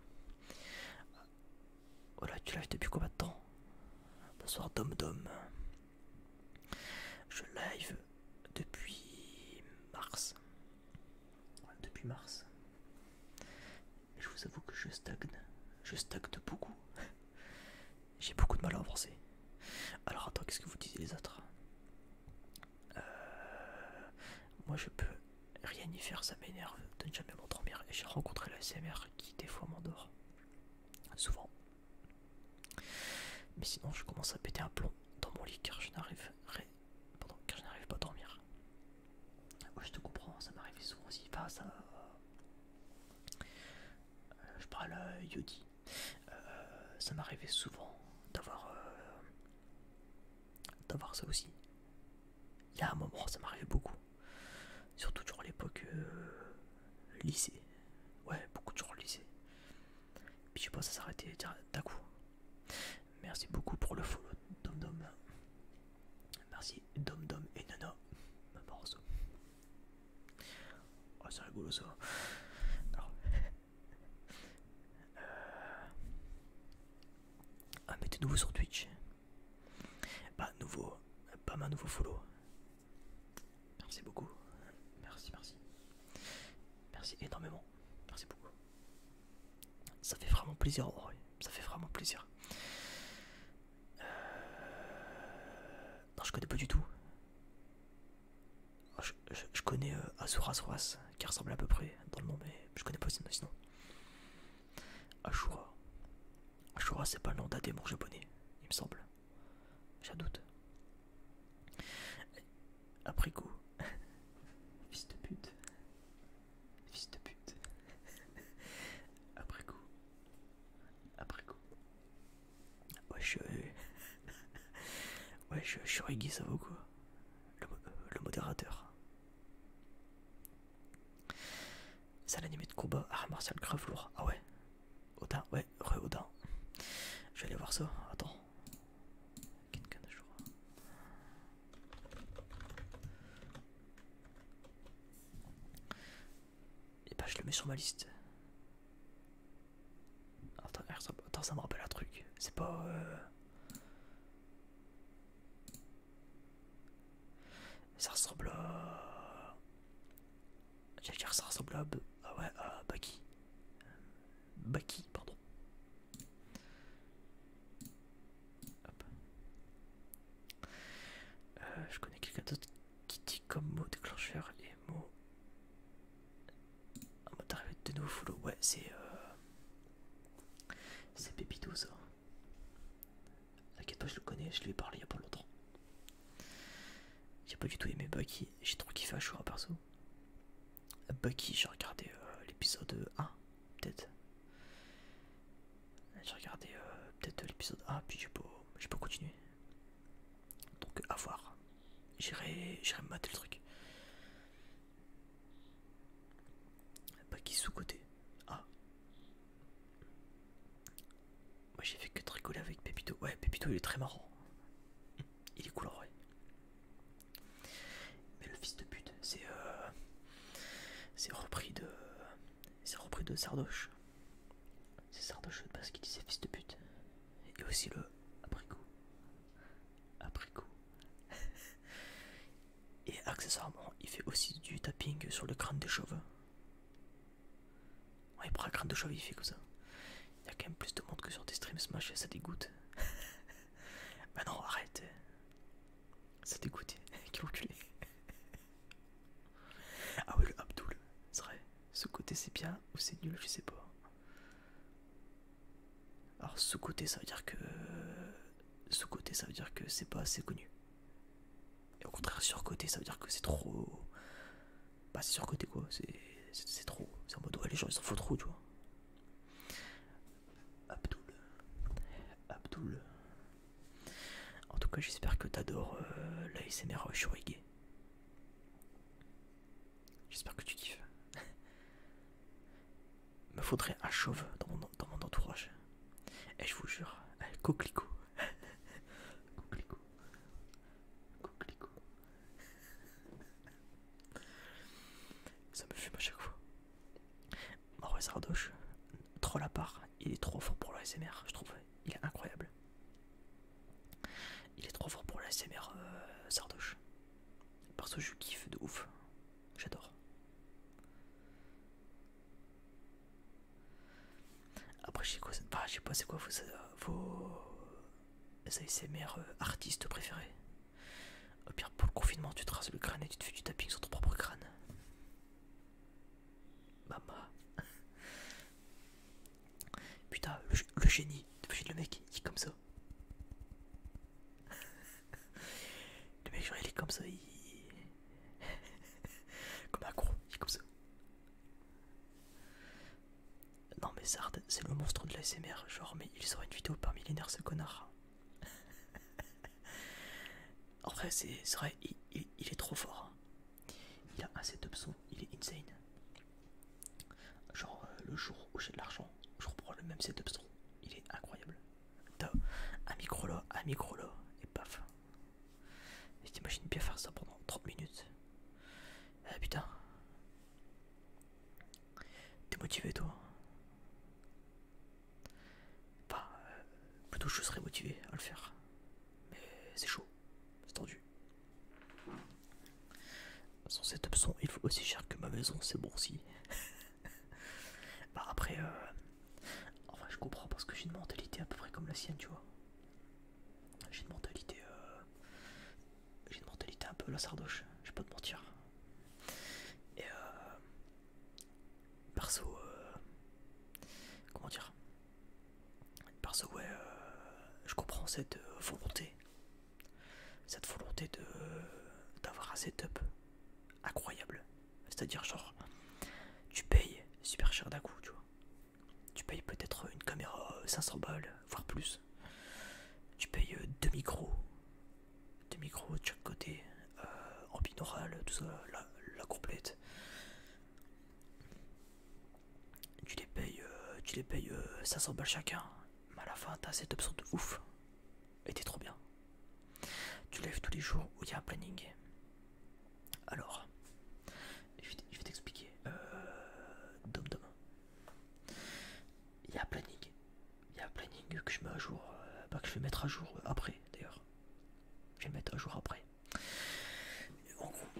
Speaker 1: Voilà, tu live depuis combien de temps? Bonsoir Dom Dom. Je live depuis mars. Ouais, depuis mars. Et je vous avoue que je stagne. Je stagne beaucoup. J'ai beaucoup de mal à avancer. Alors attends, qu'est-ce que vous disiez les autres? euh, Moi je peux rien y faire, ça m'énerve de ne jamais m'endormir. Et j'ai rencontré la S M R qui des fois m'endort. Souvent. Mais sinon je commence à péter un plomb dans mon lit car je n'arrive Pardon, car je n'arrive pas à dormir. Ouais, je te comprends, ça m'arrivait souvent aussi. Enfin, ça... Euh, je parle à Yodi. Euh, ça m'arrivait souvent d'avoir euh, d'avoir ça aussi. Il y a un moment, ça m'arrivait beaucoup. Surtout durant l'époque euh, lycée. Ouais, beaucoup durant le lycée. Puis je sais pas, ça s'arrêtait d'un coup. Mais Merci beaucoup pour le follow, Dom Dom. Merci, Dom Dom et Nana. Morceau. Oh, c'est rigolo ça. Alors. Euh... Ah, mais t'es nouveau sur Twitch. Pas nouveau. Pas ma nouveau follow. Merci beaucoup. Merci, merci. Merci énormément. Merci beaucoup. Ça fait vraiment plaisir, oh, oui. Ça fait vraiment plaisir. Euh... Non, je connais pas du tout. Je, je, je connais euh, Azura Soras, qui ressemble à peu près dans le nom, mais je connais pas sinon. Ashura. Ashura, c'est pas le nom d'un démon japonais, il me semble. J'ai un doute. Après coup. Fils de pute. Fils de pute. Après coup. Après coup. Ouais, je. Ouais, je, je suis Rigi, ça vaut quoi. Le, le modérateur. C'est l'animé de combat. Ah, martial grave lourd. Ah ouais. Odin, ouais, re Odin. Je vais aller voir ça. Attends. Et bah, je le mets sur ma liste. Attends, ça, attends, ça me rappelle un truc. C'est pas. Euh... Ça ressemble à. J'allais dire ça ressemble à. Ah ouais, à Baki. Baki, pardon. Hop. Euh, je connais quelqu'un d'autre qui dit comme mot déclencheur et mot. Ah, bah, t'arrives de nouveau follow. Ouais, c'est. Euh... C'est Pépito ça. T'inquiète pas, je le connais, je lui ai parlé il y a pas longtemps. J'ai pas du tout aimé Baki, j'ai trop kiffé Ashura perso. Baki, j'ai regardé euh, l'épisode un, peut-être. J'ai regardé euh, peut-être l'épisode un, puis j'ai pas, j'ai pas continué. Donc à voir. J'irai me mater le truc. Baki sous-côté. Ah. Moi j'ai fait que de rigoler avec Pépito. Ouais, Pépito il est très marrant. Il est cool en vrai. Mais le fils de pute, c'est euh, c'est repris de c'est repris de Sardoche. C'est Sardoche de base qui disait fils de pute. Et aussi le abricot. Abricot. Et accessoirement, il fait aussi du tapping sur le crâne des chauves. Ouais, il prend un crâne de chauve, il fait comme ça. Il y a quand même plus de monde que sur des streams Smash et ça dégoûte. Bah non, arrête. Ça dégoûte. Quel enculé. Ah ouais, le Abdul, c'est vrai. Ce côté c'est bien ou c'est nul, je sais pas. Alors ce côté ça veut dire que. Ce côté ça veut dire que c'est pas assez connu. Et au contraire, surcoté ça veut dire que c'est trop. Bah c'est surcoté quoi, c'est trop. C'est en mode ouais, les gens ils s'en foutent trop, tu vois. Abdul. Abdul. En tout cas, j'espère que t'adores euh, l'A S M R Shurige. J'espère que tu kiffes. Me faudrait un chauve dans mon, dans mon entourage. Et je vous jure, coquelicot. Coquelicot. Coquelicot. Ça me fume à chaque fois. Marois Sardoche, troll à part, il est trop fort pour l'A S M R, je trouve. Il est incroyable. Il est trop fort pour l'A S M R euh, Sardoche. Parce que je kiffe de ouf. J'adore. Après, je sais quoi, bah, je sais pas c'est quoi vos, vos A S M R euh, artistes préférés. Au pire, pour le confinement, tu te rases le crâne et tu te fais du tapping sur ton propre crâne. Mama. Putain, le, le génie. Le mec, il est comme ça. Le mec, genre, il est comme ça. Il... comme un gros, il est comme ça. Non, mais Zard, c'est le monstre de l'A S M R. Genre, mais il sort une vidéo par millénaire, ce connard. En vrai, c'est vrai, il, il, il est trop fort. Il a un setup son, il est insane. Genre, euh, le jour où j'ai de l'argent, je reprends le même setup son. Il est incroyable. T'as un micro là, un micro là, et paf. Et t'imagines bien faire ça pendant trente minutes. Ah putain. T'es motivé toi? Enfin, euh, plutôt je serais motivé à le faire. Mais c'est chaud, c'est tendu. Son setup son, il faut aussi cher que ma maison, c'est bon aussi. Bah après, euh, en vrai je comprends parce que j'ai une mentalité à peu près comme la sienne, tu vois. J'ai une mentalité, euh, j'ai une mentalité un peu la sardoche, je vais pas te mentir. Et euh, perso, euh, comment dire, perso ouais, euh, je comprends cette euh, volonté, cette volonté de d'avoir un setup incroyable. C'est-à-dire genre, tu payes super cher d'un coup, tu vois. Tu payes peut-être une caméra cinq cents balles, voire plus. Tu payes deux micros, deux micros de chaque côté, euh, en binaural, tout ça, la, la complète. Tu les payes, euh, tu les payes euh, cinq cents balles chacun, mais à la fin t'as cette option de ouf, et t'es trop bien. Tu lèves tous les jours où il y a un planning. Alors, je vais t'expliquer. Euh, Dom Dom. Il y a un planning. Il y a un planning que je mets à jour, euh, bah, que je vais mettre à jour après d'ailleurs. Je vais mettre à jour après. En gros,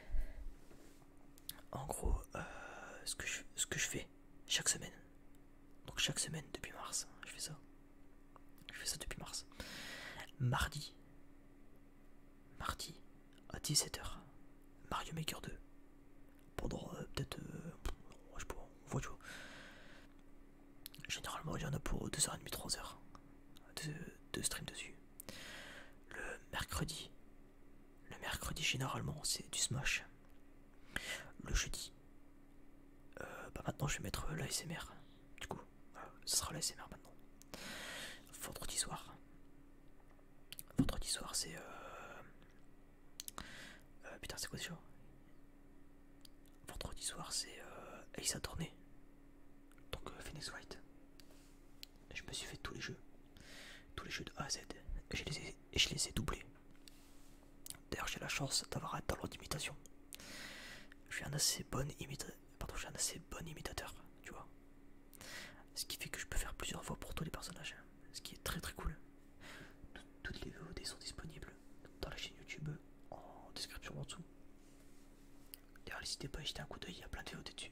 Speaker 1: en gros euh, ce, que je, ce que je fais chaque semaine. Donc chaque semaine depuis mars, je fais ça. Je fais ça depuis mars. Mardi. Mardi à dix-sept heures. Mario Maker deux. Pendant euh, peut-être... Euh, je sais pas, on voit, tu vois. Généralement, il y en a pour deux heures trente, trois heures de, de stream dessus. Le mercredi. Le mercredi, généralement, c'est du Smash. Le jeudi. Euh, bah maintenant, je vais mettre l'A S M R. Du coup, voilà, ce sera l'A S M R maintenant. Vendredi soir. Vendredi soir, c'est... Euh... Euh, putain, c'est quoi déjà? Vendredi soir, c'est euh, Ace Attorney. Donc euh, Phoenix Wright. Je me suis fait tous les jeux. Tous les jeux de A à Z. Et je les ai, et je les ai doublés. D'ailleurs, j'ai la chance d'avoir un talent d'imitation. Je suis un assez bon imitateur. Pardon, je suis un assez bon imitateur, tu vois. Ce qui fait que je peux faire plusieurs voix pour tous les personnages. Ce qui est très très cool. Toutes les V O D sont disponibles dans la chaîne YouTube en description en dessous. D'ailleurs, n'hésitez pas à jeter un coup d'œil, il y a plein de V O D dessus.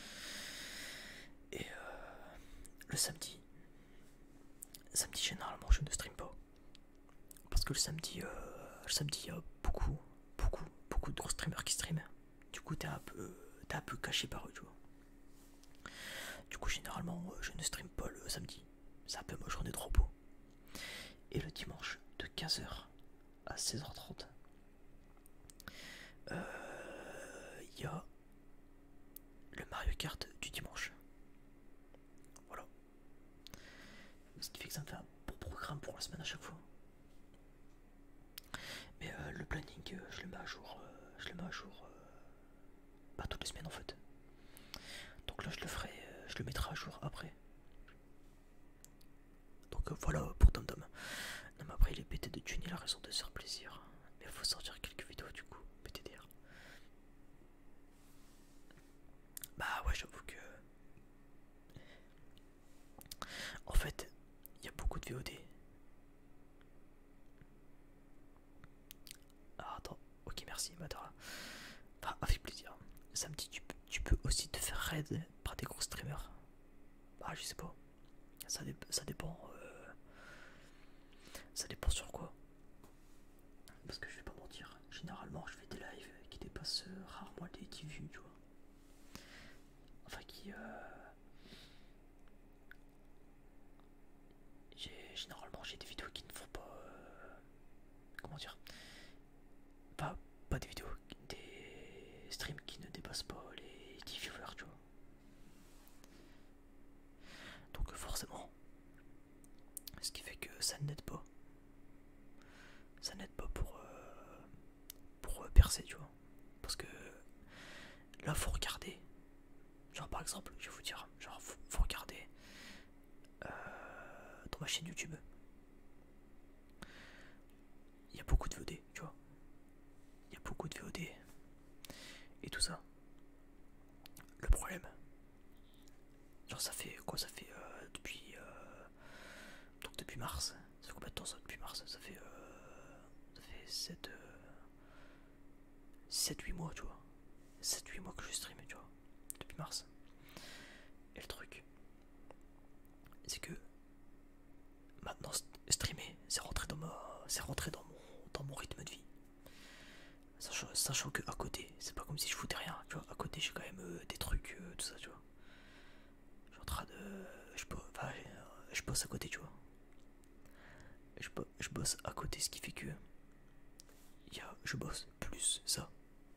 Speaker 1: Et euh, le samedi, samedi généralement je ne stream pas. Parce que le samedi, euh, le samedi il y a beaucoup, beaucoup, beaucoup de gros streamers qui streament. Du coup t'es un peu, t'es un peu caché par eux, tu vois. Du coup généralement je ne stream pas le samedi. C'est un peu ma journée de repos. Et le dimanche de quinze heures à seize heures trente, il euh, y a le Mario Kart du dimanche. Voilà. Ce qui fait que ça me fait un bon programme pour la semaine à chaque fois. Mais euh, le planning, euh, je le mets à jour, euh, je le mets à jour, euh, pas toutes les semaines en fait. Donc là, je le ferai, euh, je le mettrai à jour après. Donc euh, voilà pour Tom Tom. Non mais après il est pété de thunes, il a raison de se faire plaisir. Mais il faut sortir quelques vidéos du coup, P T D R. Bah ouais, j'avoue que... En fait, il y a beaucoup de V O D. Ah attends, ok merci Madara. Enfin, avec plaisir. Samedi, tu, tu peux aussi te faire raid par des gros streamers. Bah je sais pas. Ça, dé ça dépend... Euh... Ça dépend sur quoi. Parce que je vais pas mentir, généralement je fais des lives qui dépassent euh, rarement les dix vues, tu vois. Enfin qui... Euh... Généralement j'ai des vidéos qui ne font pas... Euh... Comment dire, pas, pas des vidéos, des streams qui ne dépassent pas les dix viewers, tu vois. Donc forcément, ce qui fait que ça n'aide pas. Ça n'aide pas pour, euh, pour euh, percer, tu vois. Parce que là, faut regarder. Genre par exemple, je vais vous dire, genre faut, faut regarder euh, dans ma chaîne YouTube. il y a beaucoup de V O D, tu vois. Il y a beaucoup de V O D et tout ça. Le problème, genre ça fait quoi? Ça fait euh, depuis euh, donc depuis mars. Ça fait combien de temps ça depuis mars? Ça fait euh, ça fait sept huit mois, tu vois. sept huit mois que je stream, tu vois, depuis mars. Et le truc, c'est que maintenant streamer, c'est rentré dans ma, c'est rentré dans mon, dans mon rythme de vie. Sachant, sachant que à côté, c'est pas comme si je foutais rien, tu vois. À côté, j'ai quand même euh, des trucs, euh, tout ça, tu vois. Je suis en train de, je, enfin, je bosse à côté, tu vois. Je, je bosse à côté, ce qui fait que y a, je bosse plus ça.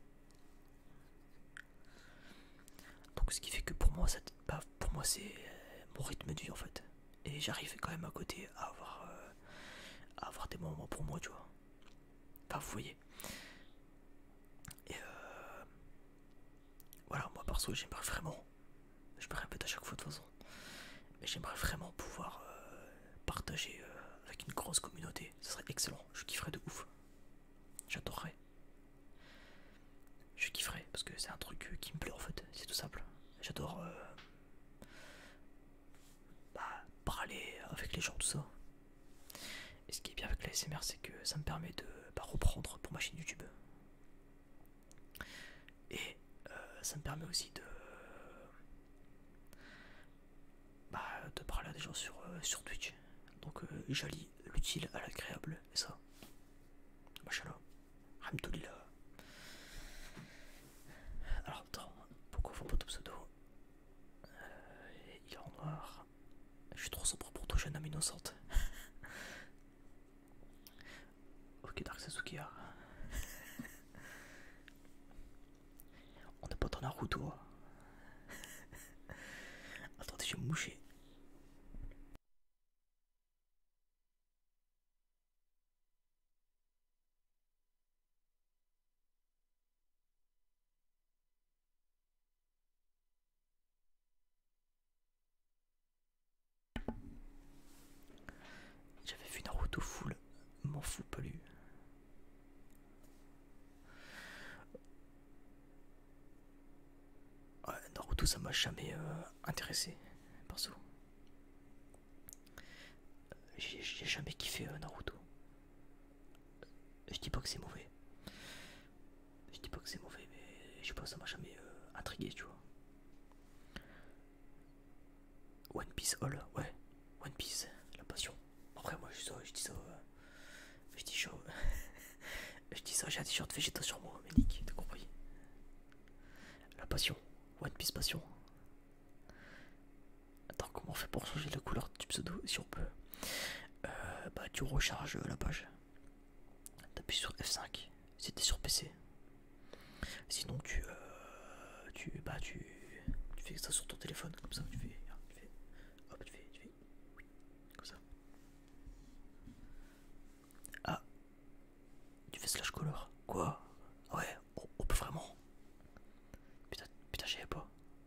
Speaker 1: Donc ce qui fait que pour moi, ça, bah, pour moi c'est mon rythme de vie en fait. Et j'arrive quand même à côté à avoir, euh, à avoir des moments pour moi, tu vois. Enfin, vous voyez. Et euh, voilà, moi perso, j'aimerais vraiment, je me répète à chaque fois de toute façon, mais j'aimerais vraiment pouvoir euh, partager euh, avec une grosse communauté. Ce serait excellent, je kifferais de ouf. J'adorerais. Je kifferais parce que c'est un truc qui me plaît en fait, c'est tout simple. J'adore euh, bah, parler avec les gens, tout ça. Et ce qui est bien avec la S M R, c'est que ça me permet de bah, reprendre pour ma chaîne YouTube. Et euh, ça me permet aussi de, bah, de parler à des gens sur, euh, sur Twitch. Donc euh, j'allie l'utile à l'agréable, et ça, machallah, Alhamdoulilah. Alors attends, pourquoi on voit pas ton pseudo? euh, Il est en noir. Je suis trop sombre pour toi, jeune âme innocente. Ok, Dark Sasuke. On n'est pas dans Naruto. Attendez, je vais me moucher. J'avais vu Naruto full, m'en fous pas lu. Ouais, Naruto ça m'a jamais euh, intéressé, perso. J'ai jamais kiffé euh, Naruto. Je dis pas que c'est mauvais. Je dis pas que c'est mauvais, mais je sais pas, ça m'a jamais euh, intrigué, tu vois. One Piece All, ouais. One Piece, la passion. Après, moi, je, je dis ça. Euh, je dis chaud. Je dis ça, j'ai un t-shirt Vegeta sur moi, mais Nick, t'as compris. La passion. One Piece passion. Attends, comment on fait pour changer la couleur du pseudo si on peut? euh, Bah, tu recharges la page. T'appuies sur F cinq si t'es sur P C. Sinon, tu, euh, tu, bah, tu, tu fais ça sur ton téléphone, comme ça. Tu fais, tu fais, hop, tu fais, tu fais, oui, comme ça. Ah, tu fais slash color. Quoi? Ouais, on, on peut vraiment. Putain, putain, j'y avais pas.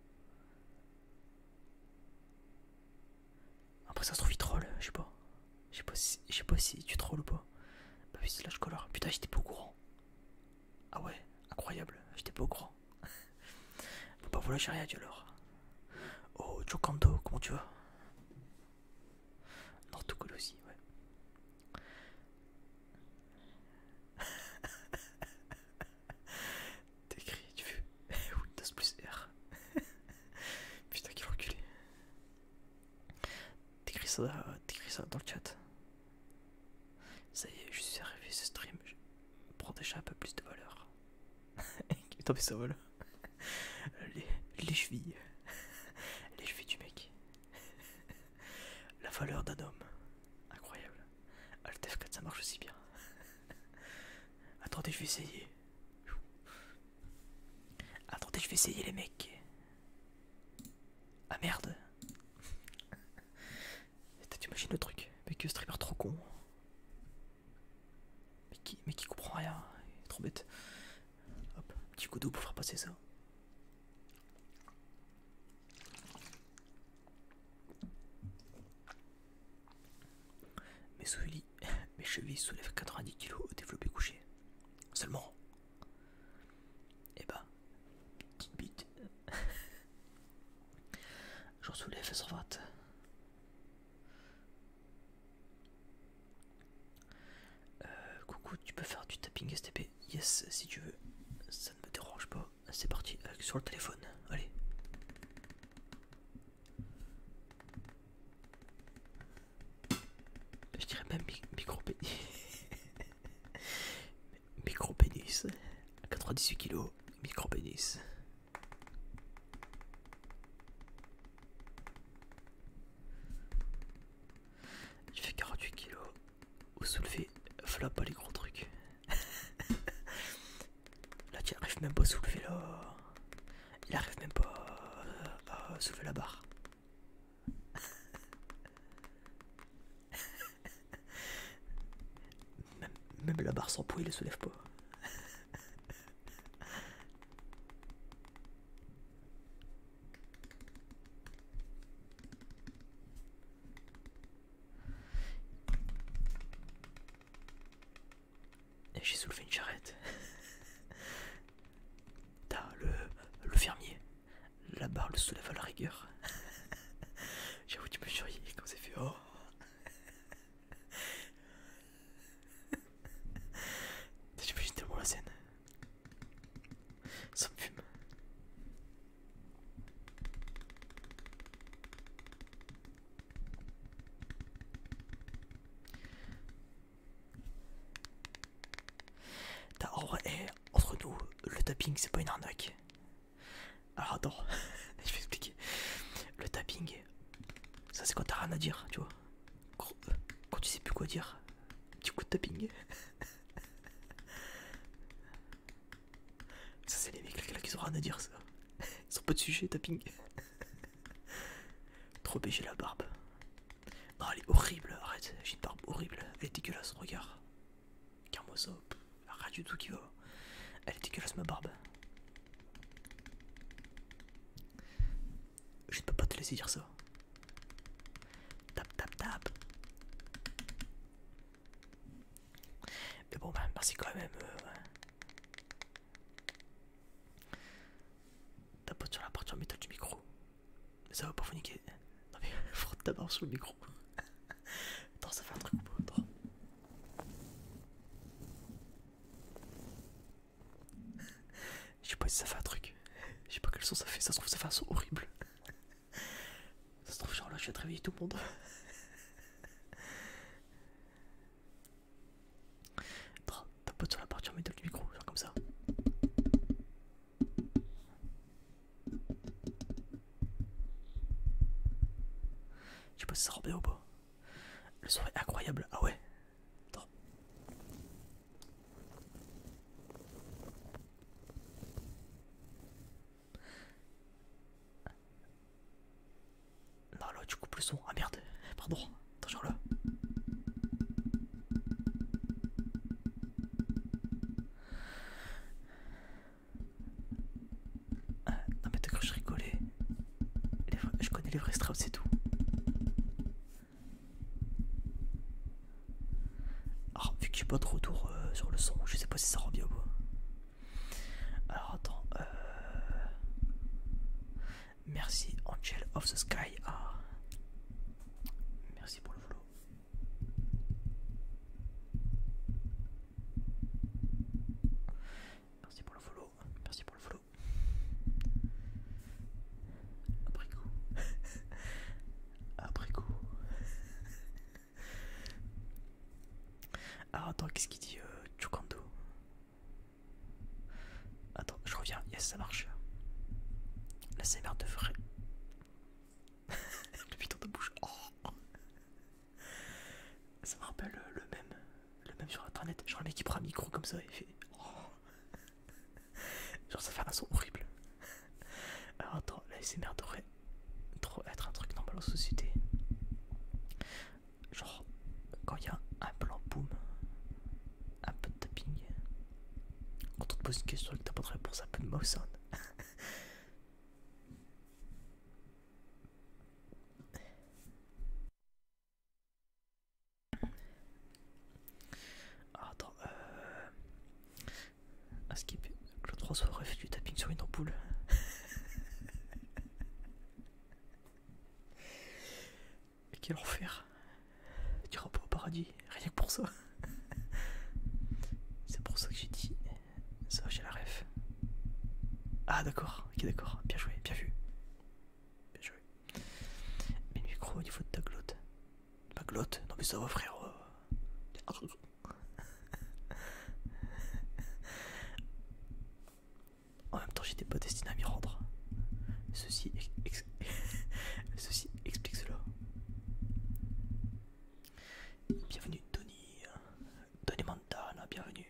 Speaker 1: Après, ça se trouve, il troll, je sais pas. Je sais pas si, je sais pas si tu trolls ou pas. Bah oui, slash color. Putain, j'étais pas au courant. Ah ouais, incroyable, j'étais pas au courant. Bon bah voilà, j'ai rien dit alors. Oh, Jokando, comment tu vas? Non, tout cool aussi, ouais. T'écris, tu fais Windows plus R. Putain, quel reculé. T'écris ça, t'écris ça dans le chat. Ça y est, je suis arrivé ce stream. Je prends déjà un peu plus de valeur. Attends, mais ça vole. Les, les chevilles. Les chevilles du mec. La valeur d'un homme. Incroyable. Alt F quatre, ça marche aussi bien. Attendez, je vais essayer. Attendez, je vais essayer les mecs. Ah merde. T'imagines le truc, mec, streamer trop con. Mais qui, mais qui comprend rien, il est trop bête. Hop, petit coup d'eau pour faire passer ça. Mes souliers, mes cheville soulève quatre-vingt-dix kilos au développé couché. Seulement. Et bah, petite bite. J'en soulève cent vingt. Euh, coucou, tu peux faire du tapping S T P? Yes, si tu veux. Ça ne me dérange pas. C'est parti, euh, sur le téléphone. Allez. Je dirais même micro-pénis. Micro-pénis. quatre-vingt-dix-huit kilos. Micro-pénis. Tu fais quarante-huit kilos. Au soulevé, flappe pas les gros trucs. Là, tu arrives même pas à soulever là. Il arrive même pas à soulever la barre. Même, même la barre sans poids, il ne soulève pas. Et j'ai soulevé une charrette. T'as le, le fermier. La barre le soulève à la rigueur. J'avoue, tu peux surveiller quand c'est fait. Oh. J'imagine tellement la scène. Ça me fume. T'as, en vrai, eh, entre nous, le tapping c'est pas une arnaque. Alors attends, je vais expliquer. Le tapping, ça c'est quand t'as rien à dire, tu vois. Quand, quand tu sais plus quoi dire, petit coup de tapping. Ça c'est les mecs là qui ont rien à dire ça. Ils ont pas de sujet tapping. Trop bégé la barbe. Non elle est horrible, arrête, j'ai une barbe horrible. Elle est dégueulasse, regarde. Regarde-moi ça, rien du tout qui va. Elle est dégueulasse ma barbe. Je ne peux pas te laisser dire ça. Tap tap tap. Mais bon bah merci quand même. Euh, ouais. Tapote sur la partie en métal du micro. Ça va pas vous niquer. Non mais frotte ta barbe sur le micro. Attends, ça fait un truc ou pas? Attends. Je sais pas si ça fait un truc. Je sais pas quel son ça fait. Ça se trouve ça fait un son horrible. Ça se trouve genre là je viens de réveiller tout le monde. Attends, tapote sur la partie en métal du micro, genre comme ça. Je sais pas si ça rend bien ou pas. Le son est incroyable. Ah ouais. Attends. Non là tu coupes le son. Ah merde. Pardon. Attends genre là. Ah, non mais t'as cru que je rigolais. Les vrais, je connais les vrais Strauss c'est tout. Alors vu que j'ai pas de retour euh, sur le son, je sais pas si ça rend bien ou pas. Alors attends. Euh... Merci Angel of the Sky. Ah. Merci pour le follow. Merci pour le follow. Merci pour le follow. Après coup. Après coup. Alors attends, qu'est-ce qu'il dit euh, Chukando? Attends, je reviens. Yes, ça marche. La C M R de vrai. Le bidon de bouche. Oh. Ça me rappelle le même. Le même sur internet. Genre le mec qui prend un micro comme ça et fait. Oh. Genre ça fait un son horrible. Alors attends, la S M R devrait trop être un truc normal en société. Genre quand il y a un plan boom, un peu de tapping. Quand on te pose une question et que t'as pas de réponse, un peu de mouse sound. À skip. Claude François aurait fait du tapping sur une ampoule. Quel enfer. Tu iras pas au paradis, rien que pour ça. C'est pour ça que j'ai dit. Ça, j'ai la ref. Ah, d'accord, ok, d'accord. Bien joué, bien vu. Bien joué. Mais le micro au niveau de ta glotte. Ma glotte? Non, mais ça va, frère. En même temps, j'étais pas destiné à m'y rendre. Ceci, ex Ceci explique cela. Bienvenue, Tony. Tony Montana, bienvenue.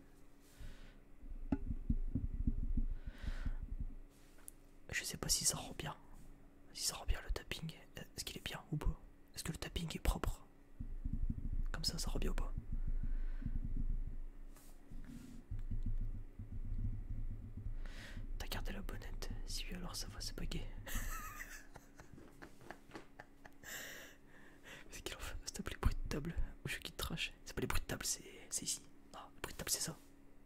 Speaker 1: Je sais pas si ça rend bien. Si ça rend bien le tapping. Est-ce qu'il est bien ou pas? Est-ce que le tapping est propre? Comme ça, ça rend bien ou pas? T'as gardé la bonnette? Si oui, alors ça va, c'est pas gay. C'est qu'il en fait? C'est appelé bruit de table ou je quitte trash? C'est pas les bruits de table, c'est ici. Non, le bruit de table, c'est ça.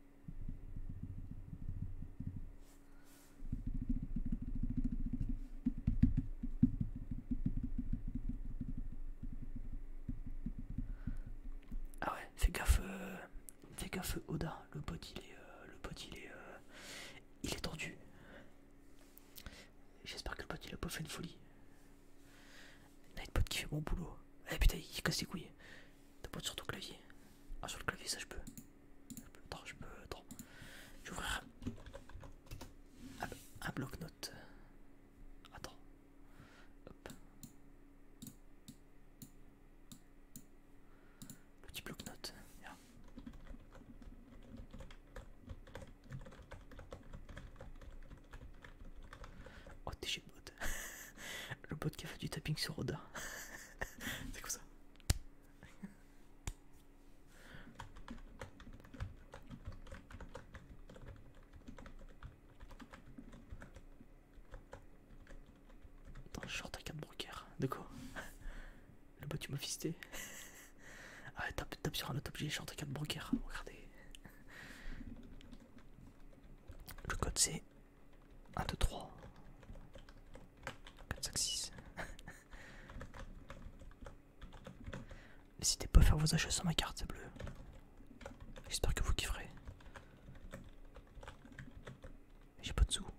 Speaker 1: Ah ouais, fais gaffe, euh, fais gaffe, Oda. Le pote, il est, euh, le pote, il est, euh, il est tendu. J'espère que le pote, il a pas fait une folie. Nightbot qui fait mon boulot. Eh putain, il casse les couilles. T'as pas sur ton clavier? Ah, sur le clavier, ça je peux. Je peux. Attends, je peux. Attends. Je vais ouvrir un, un bloc-notes. Attends. Hop. Le petit bloc-notes. Oh, T G bot. Le bot qui a fait du tapping sur Roda. C'est comme ça. Attends, je sors ta carte bancaire. De quoi? Le bot, tu m'as fisté. Ah ouais, tape, tape sur un autre objet, je sors ta carte bancaire. Regardez. Le code c'est un, deux, trois, quatre, cinq, six. N'hésitez pas à faire vos achats sur ma carte, c'est bleu. J'espère que vous kifferez. J'ai pas de sous.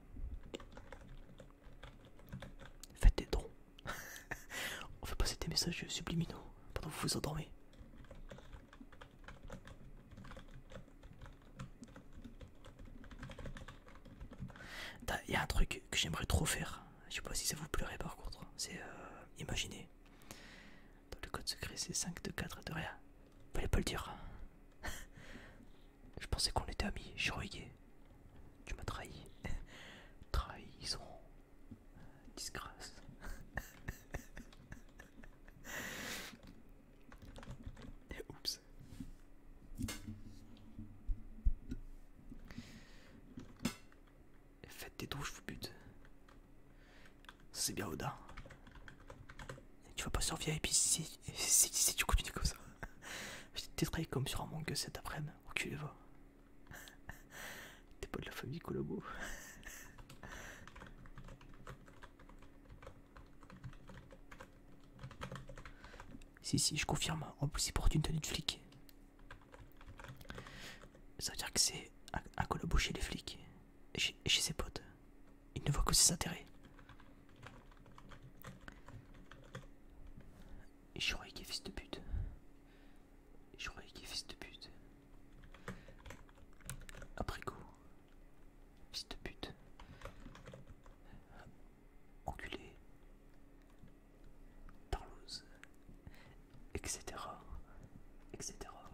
Speaker 1: Faites des dons. On fait passer des messages subliminaux pendant que vous vous endormez. Il y a un truc que j'aimerais trop faire. Je sais pas si ça vous plairait par contre. C'est euh, imaginer. Dans le code secret c'est cinq, deux, quatre, de rien. Fallait pas le dire. Je pensais qu'on était amis. Je suis regué. Tu m'as trahi. Trahison. Disgrâce. Et oups. Faites des dons, je vous bute. Ça c'est bien Oda. Tu vas pas sur V I P si, si, si, si tu continues comme ça. T'es trahi comme sur un mangue cet après-midi. Enculé va. T'es pas de la famille Collabo. Si si je confirme. En plus il porte une tenue de flic. Ça veut dire que c'est un, un collabo chez les flics. Et chez, et chez ses potes. Il ne voit que ses intérêts. Et je croyais qu'il est fils de pute. Et je croyais qu'il est fils de pute. Après coup. Fils de pute. Enculé. Tarlouse. Etc. Etc.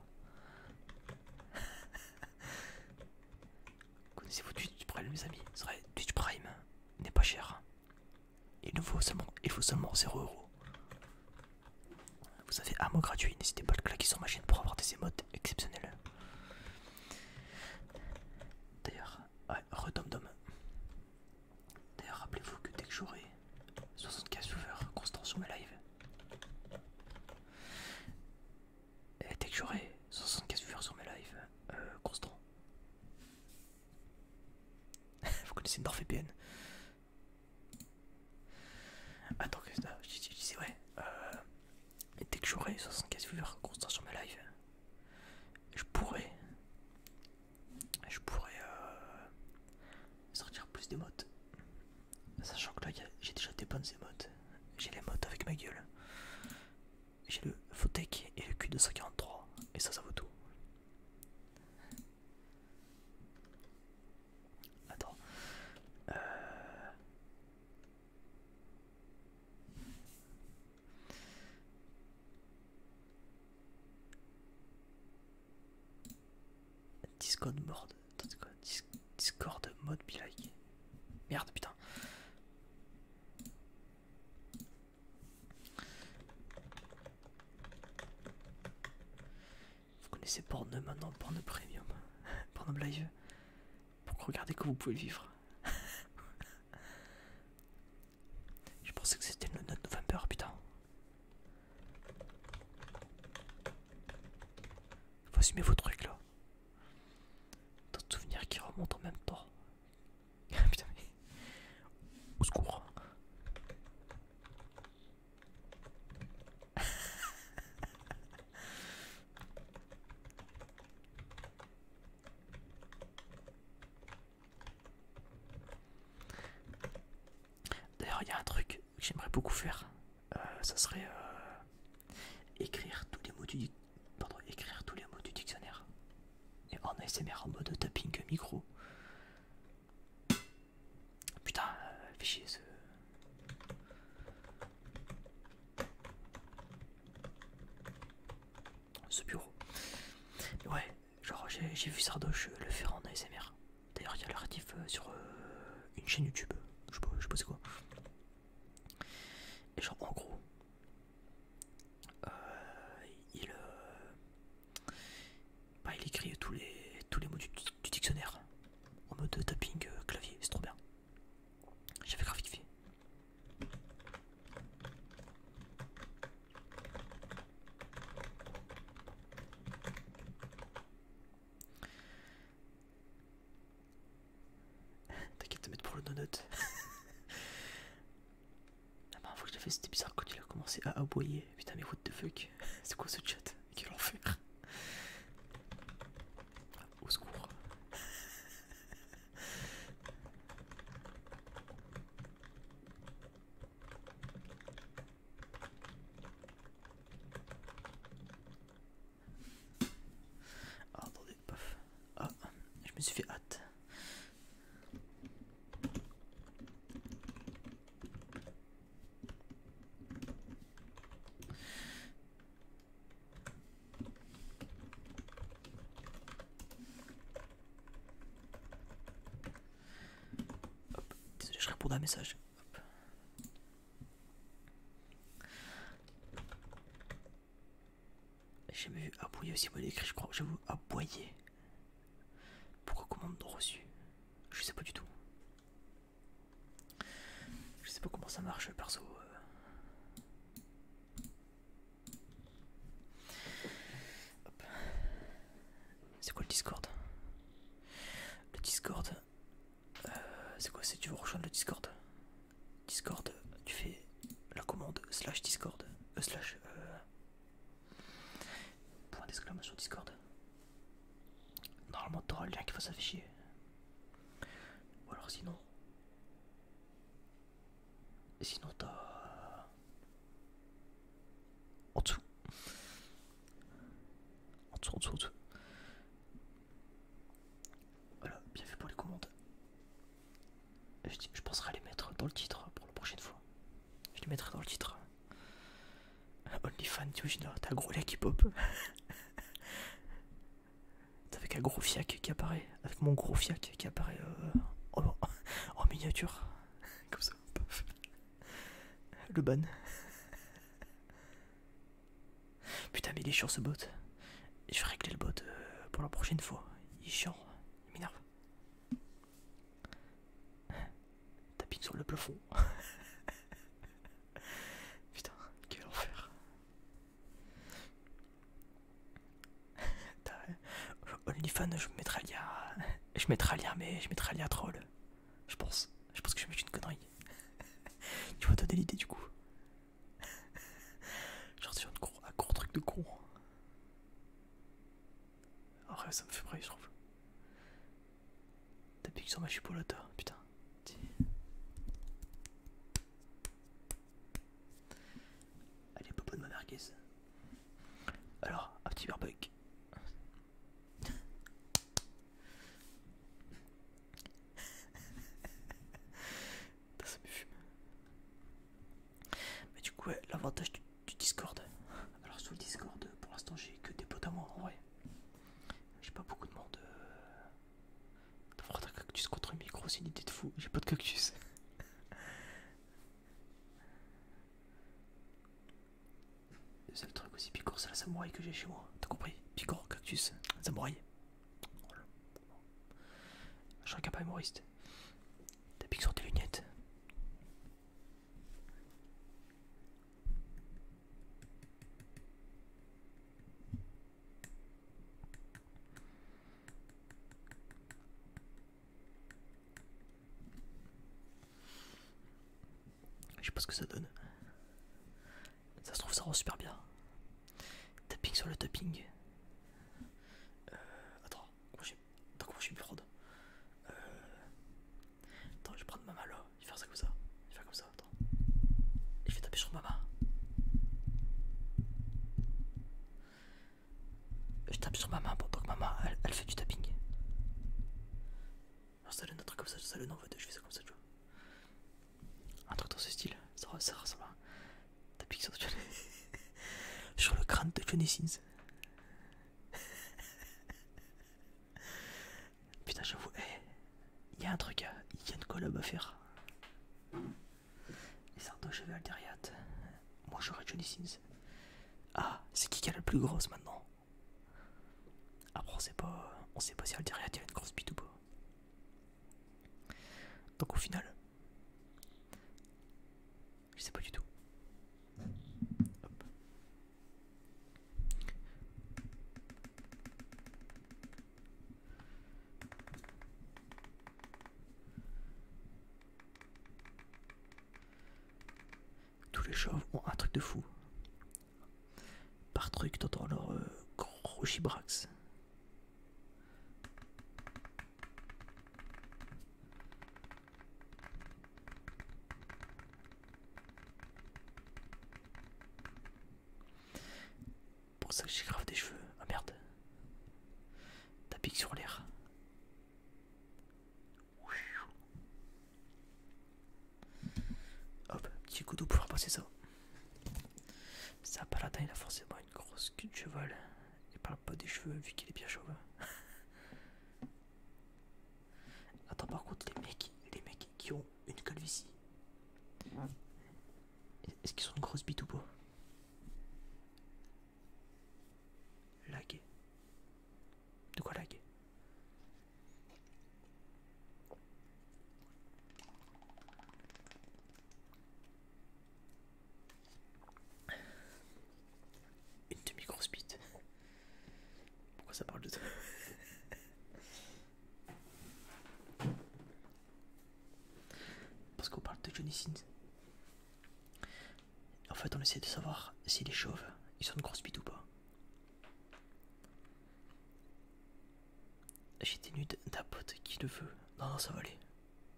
Speaker 1: Connaissez-vous Twitch Prime les amis? C'est vrai, Twitch Prime n'est pas cher. Il nous faut seulement, il faut seulement zéro euros. Vous avez un mot gratuit, n'hésitez pas à le claquer sur ma chaîne pour avoir des émotes exceptionnelles. D'ailleurs, ouais, redomdom. D'ailleurs, rappelez-vous que dès que j'aurai soixante-quinze viewers constants sur mes lives, et dès que j'aurai soixante-quinze viewers sur mes lives euh, constants, c'est NordVPN. Attends, que ça, je, je disais, ouais. Euh, dès que j'aurai soixante-quinze viewers constants sur ma live, je pourrais. Je pourrais euh, sortir plus d'émotes. Sachant que là, j'ai déjà des bonnes émotes. J'ai l'émote avec ma gueule. J'ai le Fotech et le Q deux cent quarante-trois. Et ça, ça vaut tout. Attends. Euh... Discord mode. Attends, quoi? Dis Discord mode be like. Merde, putain. Vous connaissez Pornhub maintenant, Pornhub Premium, Pornhub Live. Pour regarder que vous pouvez le vivre. Je pensais que c'était le neuf novembre, putain. Faut assumer vos trucs là. Tant de souvenirs qui remontent en même temps. Putain, mais. Au secours. D'ailleurs, il y a un truc que j'aimerais beaucoup faire. Euh, ça serait euh, écrire tous les mots du pardon, écrire tous les mots du dictionnaire. Et en A S M R en mode tapping micro. Putain, euh, fais chier ce. Ce bureau. Mais ouais, genre j'ai vu Sardoche le faire en A S M R. D'ailleurs, il y a le rétif euh, sur euh, une chaîne YouTube. Je sais pas, je sais pas c'est quoi. Et genre en gros, euh, il, euh, bah, il écrit tous les, tous les mots du, du dictionnaire en mode tapping euh, clavier, c'est trop bien. J'avais grave kiffé. T'inquiète de mettre pour le no-note. La dernière fois que je l'ai fait, c'était bizarre quand il a commencé à aboyer. Putain, mais what the fuck? C'est quoi ce chat? Quel enfer! Au secours. Ah, attendez, paf. Ah, je me suis fait hâte. Hop, désolé, je réponds à un message. Hop. J'ai jamais vu aboyer aussi, moi l'écrit, je crois. J'avoue, aboyer. Pourquoi commande non reçue? Je sais pas du tout. Je sais pas comment ça marche perso. Hop. C'est quoi le Discord? Le Discord. Euh, c'est quoi? C'est tu veux rejoindre le Discord? Discord, tu fais la commande slash Discord. Euh, slash. Euh, point d'exclamation Discord. Normalement t'auras le lien qui va s'afficher. Ou alors sinon. Sinon t'as. En dessous. En dessous, en dessous, en dessous. Voilà, bien fait pour les commandes. Je, je penserai à les mettre dans le titre pour la prochaine fois. Je les mettrai dans le titre. OnlyFans, t'imagines, t'as un gros lait qui pop. T'as avec un gros fiac qui apparaît. Avec mon gros fiac qui apparaît euh, en, en miniature. Comme ça, paf. Le ban. Putain, mais il est chiant ce bot. Je vais régler le bot euh, pour la prochaine fois. Il est chiant, il m'énerve. Tapping sur le plafond. Putain, quel enfer. OnlyFans, je mettrai un lien. Je mettrai un lien, mais je mettrai un lien troll. Je pense. Je pense que je vais mettre une connerie. Tu vas donner l'idée du coup. Genre sur un gros, un gros truc de con. Après ça me fait briller je trouve. T'as piqué sur ma chipolata, putain. Allez, popo de ma merguez. Alors, un petit barbecue. Ça me fume. Mais du coup, ouais, l'avantage du, du Discord. Alors, sur le Discord, pour l'instant, j'ai que des potes à moi en vrai. J'ai pas beaucoup de monde. Euh... T'as un cactus contre un micro, c'est une idée de fou. J'ai pas de cactus. C'est le truc aussi, Picor, c'est la samouraï que j'ai chez moi. T'as compris? Picor, cactus, samouraï. Je suis un capable humoriste. T'as piqué sur tes lunettes. Je sais pas ce que ça donne. Ça se trouve, ça rend super bien. Tapping sur le tapping. Euh, attends, comment j'ai. Attends, comment je vais me prendre euh... Attends, je vais prendre ma main là. Je vais faire ça comme ça. Je vais faire comme ça, attends. Et je vais taper sur ma main. Je tape sur ma main pendant que ma main elle, elle fait du tapping. Alors ça donne un truc comme ça, ça donne en fait. Je fais ça comme ça, tu vois. Un truc dans ce style. Ça, ça ressemble à un tapping sur, sur le crâne de Johnny Sins. Putain, j'avoue, il hey, y a un truc, il y a une collab à faire. Les Ardo Cheval derrière. Moi j'aurais Johnny Sins. Ah, c'est qui qui a la plus grosse maintenant? Après on sait pas, on sait pas si Alderiat il a une grosse bite ou pas. Donc au final, je sais pas du tout. Hop. Tous les chauves ont un truc de fou. Par truc, t'entends leur euh, gros gibrax. Pour ça que j'ai grave des cheveux. Ah merde. T'as pique sur l'air. Hop, petit coup d'eau pour faire passer ça. Ça paladin il a forcément une grosse queue de cheval. Il parle pas des cheveux vu qu'il est bien chauve. Attends, par contre, les mecs, les mecs qui ont une calvitie, est-ce qu'ils ont une grosse bite ou pas? Lagué. De quoi laguer? Une demi-grosse bite. Pourquoi ça parle de ça? Parce qu'on parle de Johnny Sins. En fait, on essaie de savoir si les chauves, ils ont une grosse bite ou pas. J'ai des nudes d'un pote qui le veut. Non, non, ça va aller.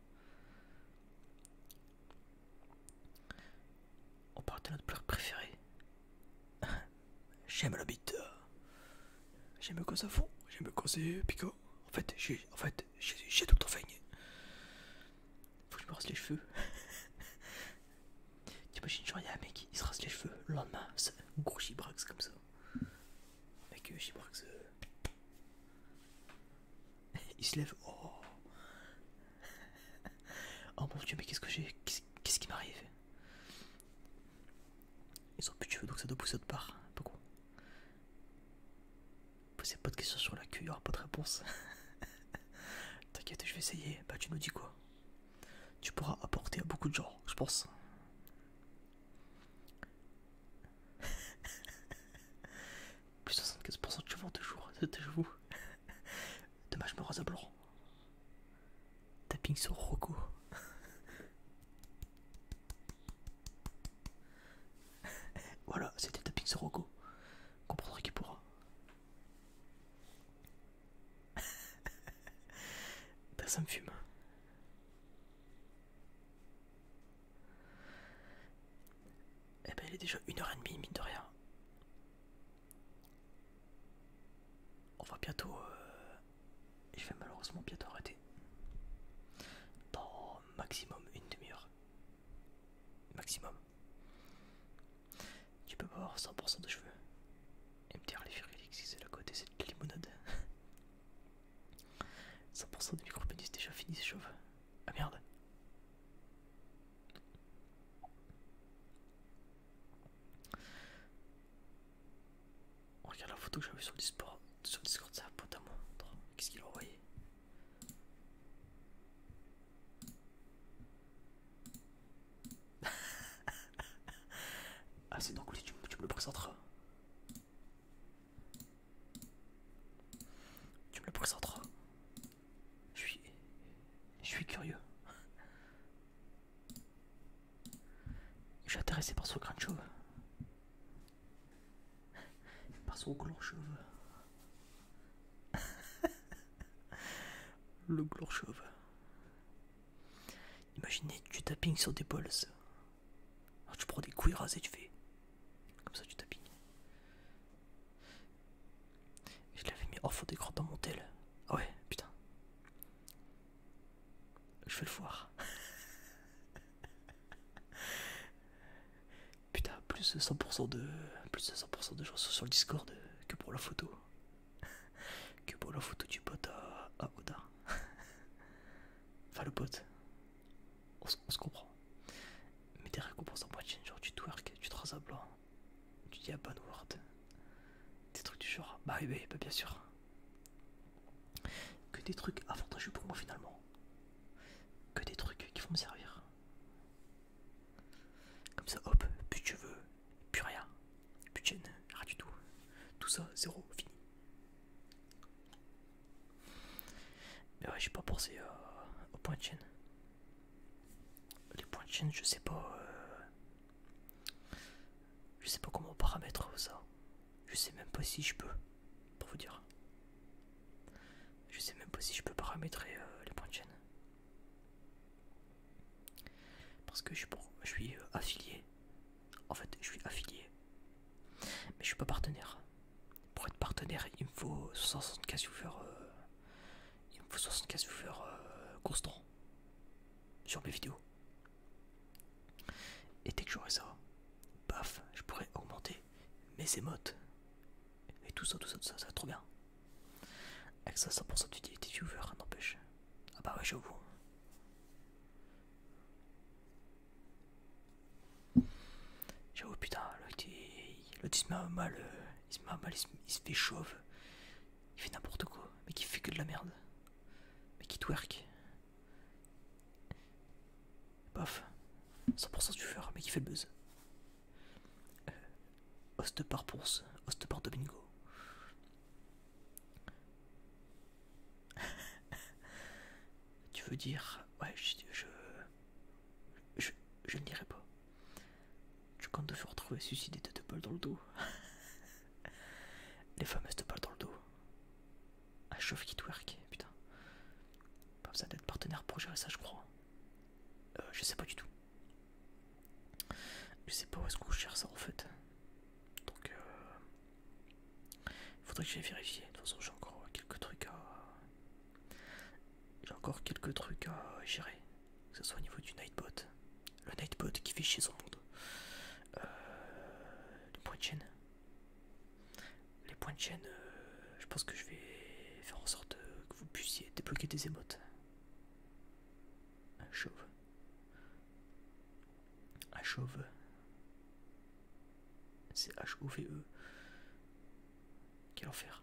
Speaker 1: On parle de notre pleur préférée. J'aime la bite. J'aime quand ça fond. J'aime quand c'est piquant. En fait, j'ai en fait, j'ai tout le temps faigné. Faut que je me rase les cheveux. T'imagines, genre, y'a un mec, il se rase les cheveux. Le lendemain, c'est un gros gibrax comme ça. Avec euh, gibrax. Euh... il se lève. Oh, oh mon dieu, mais qu'est-ce que j'ai? Qu'est-ce qu'est-ce qui m'arrive? Ils ont plus de cheveux, donc ça doit pousser de part. Un peu con. Posez pas de questions sur la queue, il y aura pas de réponse. T'inquiète, je vais essayer. Bah, tu nous dis quoi? Tu pourras apporter à beaucoup de gens, je pense. Plus soixante-quinze pour cent de cheveux en deux jours, j'avoue. Dommage, je me rase à blanc. T'as tapping sur Rocco. Voilà, c'était le tapping sur Rocco. Comprendra qui pourra. Ben, ça me fume. Eh ben, il est déjà une heure et demie, mine de rien. On va bientôt. Euh... Je vais malheureusement bientôt arrêter. Dans maximum une demi-heure. Maximum. Tu peux pas avoir cent pour cent de cheveux. Et me dire les Furélix, c'est la côté, c'est de la limonade. cent pour cent de micro-pénis déjà fini, c'est chauve. Ah merde. On regarde la photo que j'avais sur le Discord. Sur le Discord, c'est un pote à moi. Qu'est-ce qu'il a envoyé? Ah, c'est donc tu, tu me le présenteras. Tu me le présenteras. Je suis. Je suis curieux. Je suis intéressé par son crâne chauve. Par son gland chauve. Le gland chauve. Imaginez du tapping sur des balls. Alors tu prends des couilles rasées, tu fais. Comme ça, tu tapping. Je l'avais mis hors fond d'écran dans mon tel. Ah ouais, putain. Je vais le voir. Putain, plus de cent pour cent de. Plus de cent pour cent de gens sont sur le Discord que pour la photo. Que pour la photo du pote à, à Oda. Enfin, le pote. On, on se comprend. Mais des récompenses en moitié, genre tu twerk, tu te rases à blanc. Tu dis à Banward. Des trucs du genre. Bah oui, bah, bien sûr. Que des trucs avantageux pour moi finalement. Que des trucs qui vont me servir. Comme ça, hop, plus de cheveux, plus rien. Plus de chaîne, rien du tout. Tout ça, zéro, fini. Mais ouais, j'ai pas pensé euh, aux points de chaîne. Les points de chaîne, je sais pas. Euh, je sais pas comment paramètre ça. Je sais même pas si je peux. Pour vous dire. Je sais même pas si je peux paramétrer euh, les points de chaîne. Parce que je suis, pour, je suis euh, affilié. En fait, je suis affilié. Mais je suis pas partenaire. Pour être partenaire, il me faut soixante-quinze viewers. Euh, il me faut soixante-quinze viewers euh, constants. Sur mes vidéos. Et dès que j'aurai ça, paf, je pourrais augmenter mes émotes. Et tout ça, tout ça, tout ça, ça va trop bien. Avec ça, cent pour cent d'utilité viewer, n'empêche. Ah bah ouais, j'avoue. J'avoue, putain, l'autre il, il se met à mal, euh, il se met à mal, il se, il se fait chauve. Il fait n'importe quoi, mais qui fait que de la merde. Mais qui twerk. Paf, cent pour cent du viewer, mais qui fait le buzz. Euh, host par Ponce, host par Domingo. Tu veux dire, ouais, je, je, je, je ne dirai pas. Tu comptes te faire retrouver suicidé de deux balles dans le dos. Les fameuses deux balles dans le dos. Un chauve qui twerk, putain. Pas besoin d'être partenaire pour gérer ça, je crois. Euh, je sais pas du tout. Je sais pas où est-ce qu'on gère ça en fait. Donc, euh, faudrait que j'aille vérifier. De toute façon, j'ai encore quelques trucs à. J'ai encore quelques trucs à gérer. Que ce soit au niveau du Nightbot. Le Nightbot qui fait chier son monde. Euh, les points de chaîne. Les points de chaîne, euh, je pense que je vais faire en sorte euh, que vous puissiez débloquer des émotes. Un chauve. Un chauve. C'est H O V E. Quel enfer.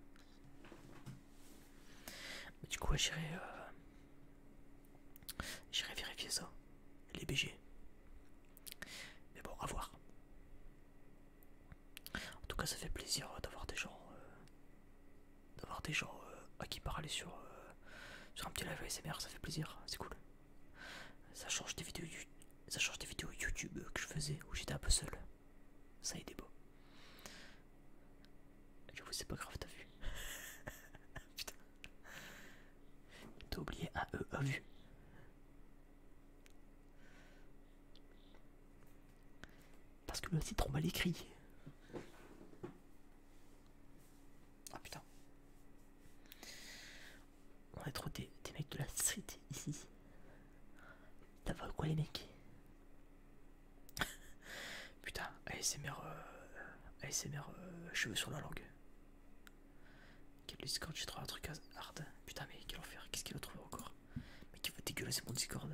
Speaker 1: Mais du coup, j'irai euh, j'irai vérifier ça. Les B G. Mais bon, à voir. En tout cas, ça fait plaisir d'avoir des gens, euh, d'avoir des gens euh, à qui parler sur, euh, Sur un petit live A S M R, ça fait plaisir, c'est cool. Ça change des vidéos, ça change des vidéos YouTube que je faisais où j'étais un peu seul. Ça a été beau. J'avoue, c'est pas grave, t'as vu. Putain. T'as oublié un E, a vu. Parce que là, c'est trop mal écrit. Ah putain. On est trop des, des mecs de la street ici. Ça va quoi les mecs? Putain, A S M R, euh, A S M R euh, cheveux sur la langue. Quel Discord, j'ai trouvé un truc hard. Putain mais quel enfer, qu'est-ce qu'il a trouvé encore? Mais qui veut dégueulasser mon Discord?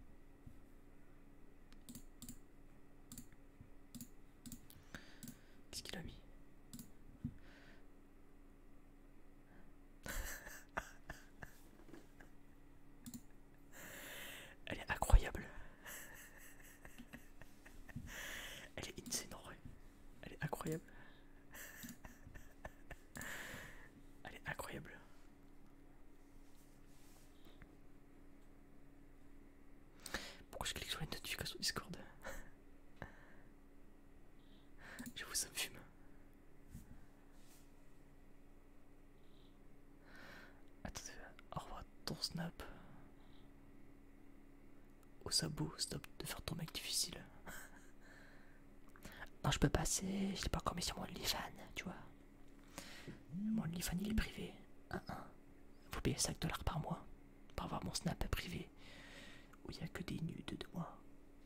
Speaker 1: Qu'est-ce qu'il a mis? Elle est incroyable. Elle est insane en vrai. Elle est incroyable. Elle est incroyable. Pourquoi je clique sur les notifications Discord? J'avoue, ça me fume. Attends, au revoir ton snap. Au sabot, stop de faire ton mec difficile. Non, je peux passer, je l'ai pas encore mis sur mon OnlyFans, tu vois. Mon OnlyFans il est privé. un un. Faut payer cinq dollars par mois pour avoir mon snap privé où il n'y a que des nudes de moi.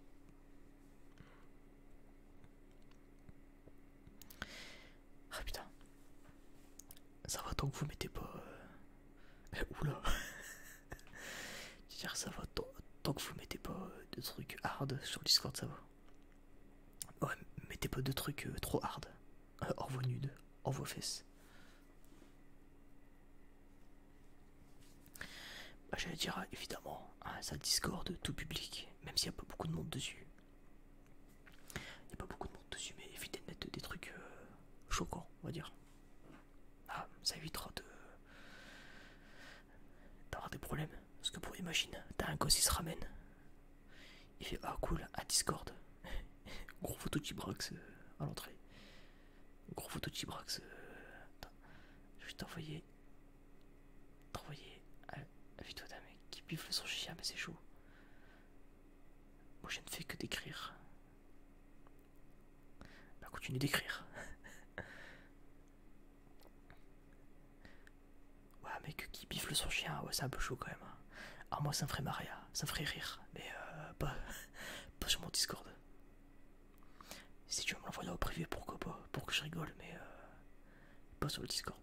Speaker 1: Ah putain. Ça va tant que vous mettez pas. Euh... Oula. Je veux dire, ça va tant, tant que vous mettez pas euh, de trucs hard sur le Discord, ça va. Ouais, mettez pas de trucs euh, trop hard. Euh, envoie nude, envoie fesses. Bah, j'allais dire, évidemment, hein, ça Discord tout public, même s'il n'y a pas beaucoup de monde dessus. Il n'y a pas beaucoup de monde dessus, mais évitez de mettre des trucs euh, choquants, on va dire. Ah, ça évitera de d'avoir des problèmes. Parce que pour imagine, t'as un gosse, il se ramène. Il fait ah cool, à Discord. Gros photo de Chibrax euh, à l'entrée. Gros photo de Chibrax. Euh, attends, je vais t'envoyer. T'envoyer. La vidéo d'un mec qui bifle son chien, mais c'est chaud. Moi je ne fais que d'écrire. Bah continue d'écrire. Ouais, un mec qui bifle son chien, ouais, c'est un peu chaud quand même. Alors moi ça me ferait marrer, ça me ferait rire, mais euh, pas, pas sur mon Discord. Si tu veux me l'envoyer au privé, pourquoi pas, pour que je rigole, mais euh, pas sur le Discord.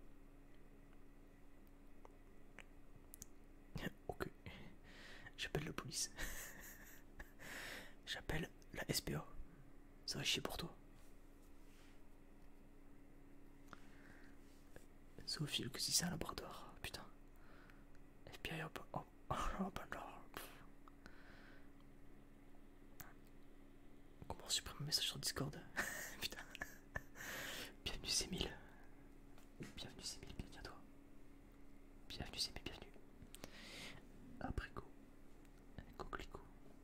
Speaker 1: Ok, j'appelle la police. J'appelle la S P A. Ça va chier pour toi. C'est au fil que si c'est un labrador, putain. F B I hop, hop, hop, comment on supprime un message sur Discord? Putain. Bienvenue c'est mille. Bienvenue c'est mille, bienvenue à toi. Bienvenue c'est mille, bienvenue. Après go. Coquelicot.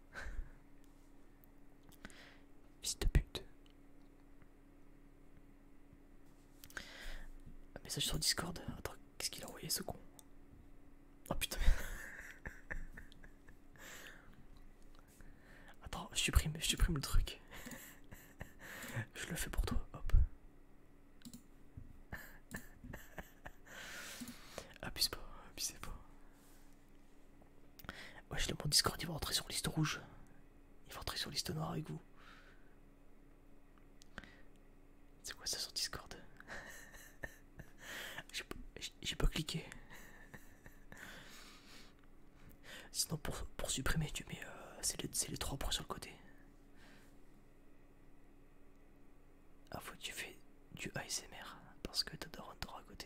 Speaker 1: Fils de pute. Un message sur Discord. Attends, qu'est-ce qu'il a envoyé ce con? Oh putain. Attends, je supprime, je supprime le truc. Je le fais pour toi, hop. Abuse pas, abusez pas. Ouais, je l'ai mon Discord, il va rentrer sur liste rouge. Il va rentrer sur liste noire avec vous. C'est quoi ça sur Discord? J'ai pas cliqué. Sinon pour, pour supprimer tu mets euh, c'est les, les trois points sur le côté. Ah faut que tu fais du A S M R parce que t'as Daron à côté.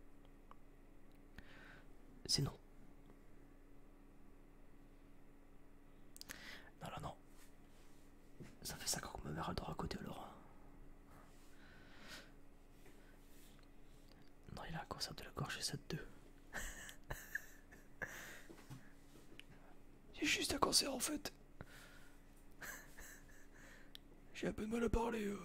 Speaker 1: C'est non. Non non non. Ça fait cinq ans que ma mère adore à côté alors. Non il a un cancer de la gorge et ça de deux. juste un cancer en fait. J'ai un peu de mal à parler. Euh.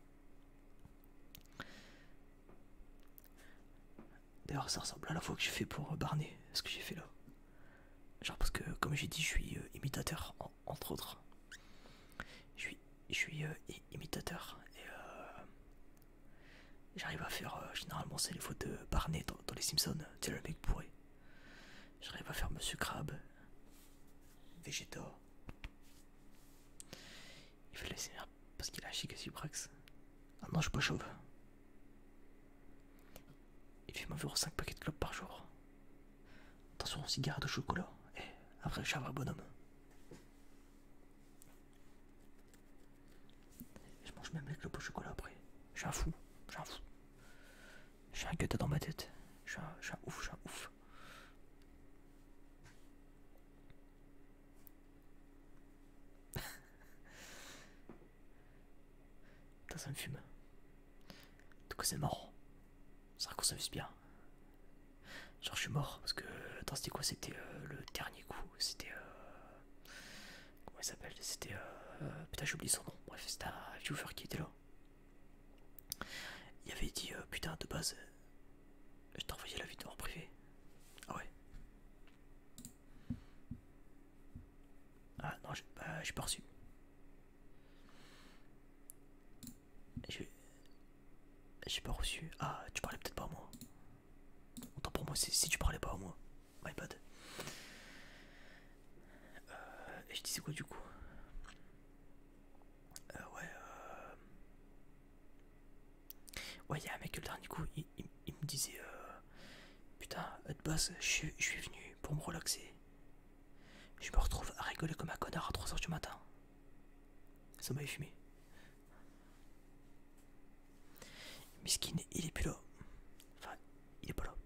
Speaker 1: D'ailleurs, ça ressemble à la fois que j'ai fait pour Barney, ce que j'ai fait là. Genre, parce que, comme j'ai dit, je suis euh, imitateur, en, entre autres. Je suis, je suis euh, imitateur. Et euh, j'arrive à faire. Euh, généralement, c'est les fautes de Barney dans, dans les Simpsons. Tu sais, le mec pourri. J'arrive à faire Monsieur Crabbe, Vegeta. Il fait laisser merde parce qu'il a un chic suprax. Ah non, je suis pas chauve. Il fume environ cinq paquets de clopes par jour. Attention, cigarette au chocolat. Et après, je suis un vrai bonhomme. Je mange même les clopes au chocolat après. Je suis un fou. Je suis un fou. Je suis un guetta dans ma tête. Je suis un, je suis un ouf. Je suis un ouf. Putain, ça me fume. Du coup, c'est marrant. C'est vrai qu'on s'amuse bien. Genre, je suis mort parce que. Attends, c'était quoi? C'était euh, le dernier coup. C'était. Euh... Comment il s'appelle? C'était. Euh... Putain, j'ai oublié son nom. Bref, c'était un viewer qui était là. Il avait dit, euh, putain, de base, je t'ai envoyé la vidéo en privé. Ah ouais. Ah non, j'ai bah, pas reçu. J'ai pas reçu. Ah, tu parlais peut-être pas à moi. Autant pour moi, si tu parlais pas à moi. My bad. Euh, et je disais quoi du coup? euh, Ouais, euh... Ouais, il y a un mec le dernier coup, il, il, il me disait euh, putain, de base, je suis venu pour me relaxer. Je me retrouve à rigoler comme un connard à trois heures du matin. Ça m'avait fumé. Miskin, il est plus là. Enfin, il est pas là.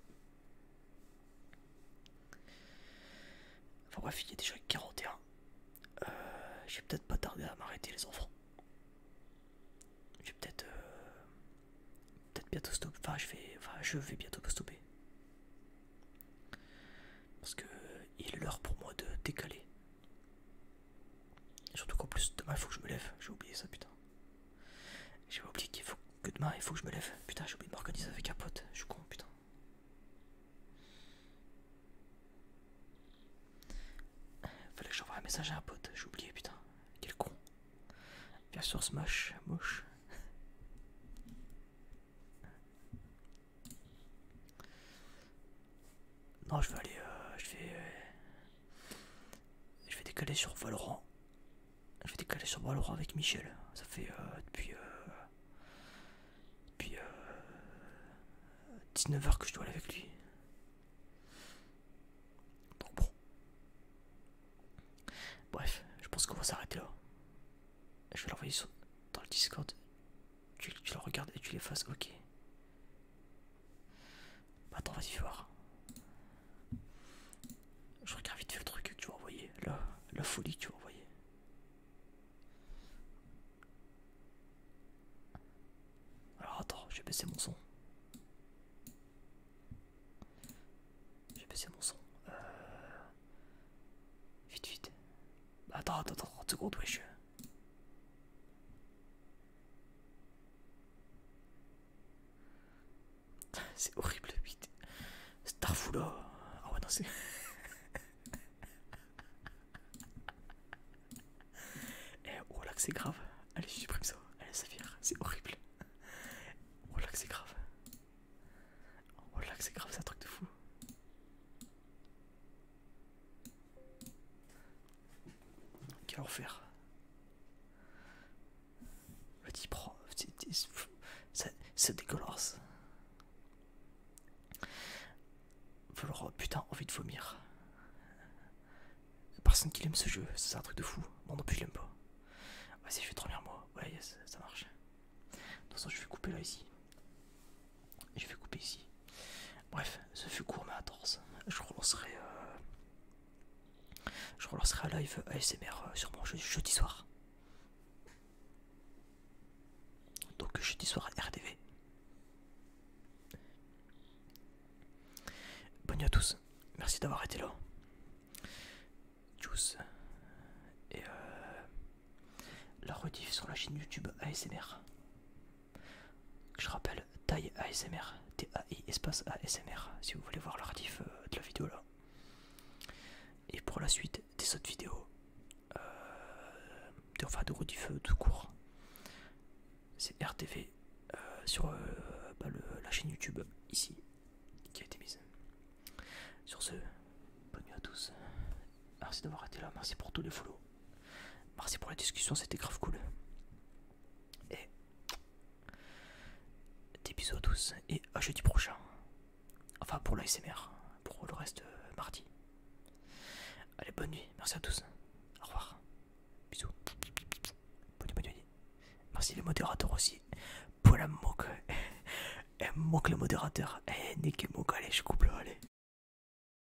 Speaker 1: Enfin bref, il y a déjà quarante et un. Euh, je vais peut-être pas tarder à m'arrêter les enfants. Je vais peut-être euh, peut-être bientôt stopper. Enfin je vais enfin je vais bientôt stopper. Parce que il est l'heure pour moi de décaler. Surtout qu'en plus demain il faut que je me lève. J'ai oublié ça putain. J'ai oublié qu'il faut que demain il faut que je me lève. Putain j'ai oublié de m'organiser avec un pote. Je suis con putain. Fallait que j'envoie un message à un pote. J'ai oublié putain. Quel con. Bien sûr Smash, moche. Non je vais aller euh, je vais euh, je vais décaler sur Valorant. Je vais décaler sur Valorant avec Michel. Ça fait euh, depuis euh, depuis euh, dix-neuf heures que je dois aller avec lui. Donc bon. Bref, je pense qu'on va s'arrêter là. Je vais l'envoyer sur, dans le Discord. Tu, tu le regardes et tu l'effaces, ok. Bah attends, vas-y, fais voir. Je regarde vite fait le truc que tu vas envoyer. La, la folie que tu vas envoyer. Alors attends, je vais baisser mon son. Je vais baisser mon son. Euh... Vite, vite. Bah attends, attends, attends, trente secondes, wesh. C'est horrible, vite. Starfou là. Ah ouais, non, c'est. Eh, oh là que c'est grave. Allez, je supprime ça. Allez, ça vire. C'est horrible. Oh là que c'est grave. Oh là que c'est grave, c'est un truc de fou. Quel enfer. Vas-y, prends. C'est dégueulasse. Valorant, putain, envie de vomir. Personne qui aime ce jeu, c'est un truc de fou. Moi non plus, je l'aime pas. Vas-y, je vais dormir moi. Ouais, yes, ça marche. De toute façon, je vais couper là, ici. Je vais couper ici. Bref, ce fut court mais intense. Je relancerai. Euh... Je relancerai un live A S M R euh, sûrement je jeudi soir. Donc, jeudi soir R D V. Bonne nuit à tous. Merci d'avoir été là. Tchuss. tous. Et euh, la rediff sur la chaîne YouTube A S M R. Je rappelle, taille A S M R. T A I espace A S M R. Si vous voulez voir la rediff euh, de la vidéo là. Et pour la suite des autres vidéos. Euh, enfin de rediff euh, tout court. C'est R T V euh, sur euh, bah, le, la chaîne YouTube ici qui a été mise. Sur ce, bonne nuit à tous. Merci d'avoir été là, merci pour tous les follow. Merci pour la discussion, c'était grave cool. Et des bisous à tous et à jeudi prochain. Enfin pour l'A S M R, pour le reste euh, mardi. Allez, bonne nuit, merci à tous. Au revoir. Bisous. Bonne nuit, bonne nuit. Merci les modérateurs aussi. Pour la moque. Elle moque les modérateurs. Eh, Nick et moque, allez, je coupe là, allez.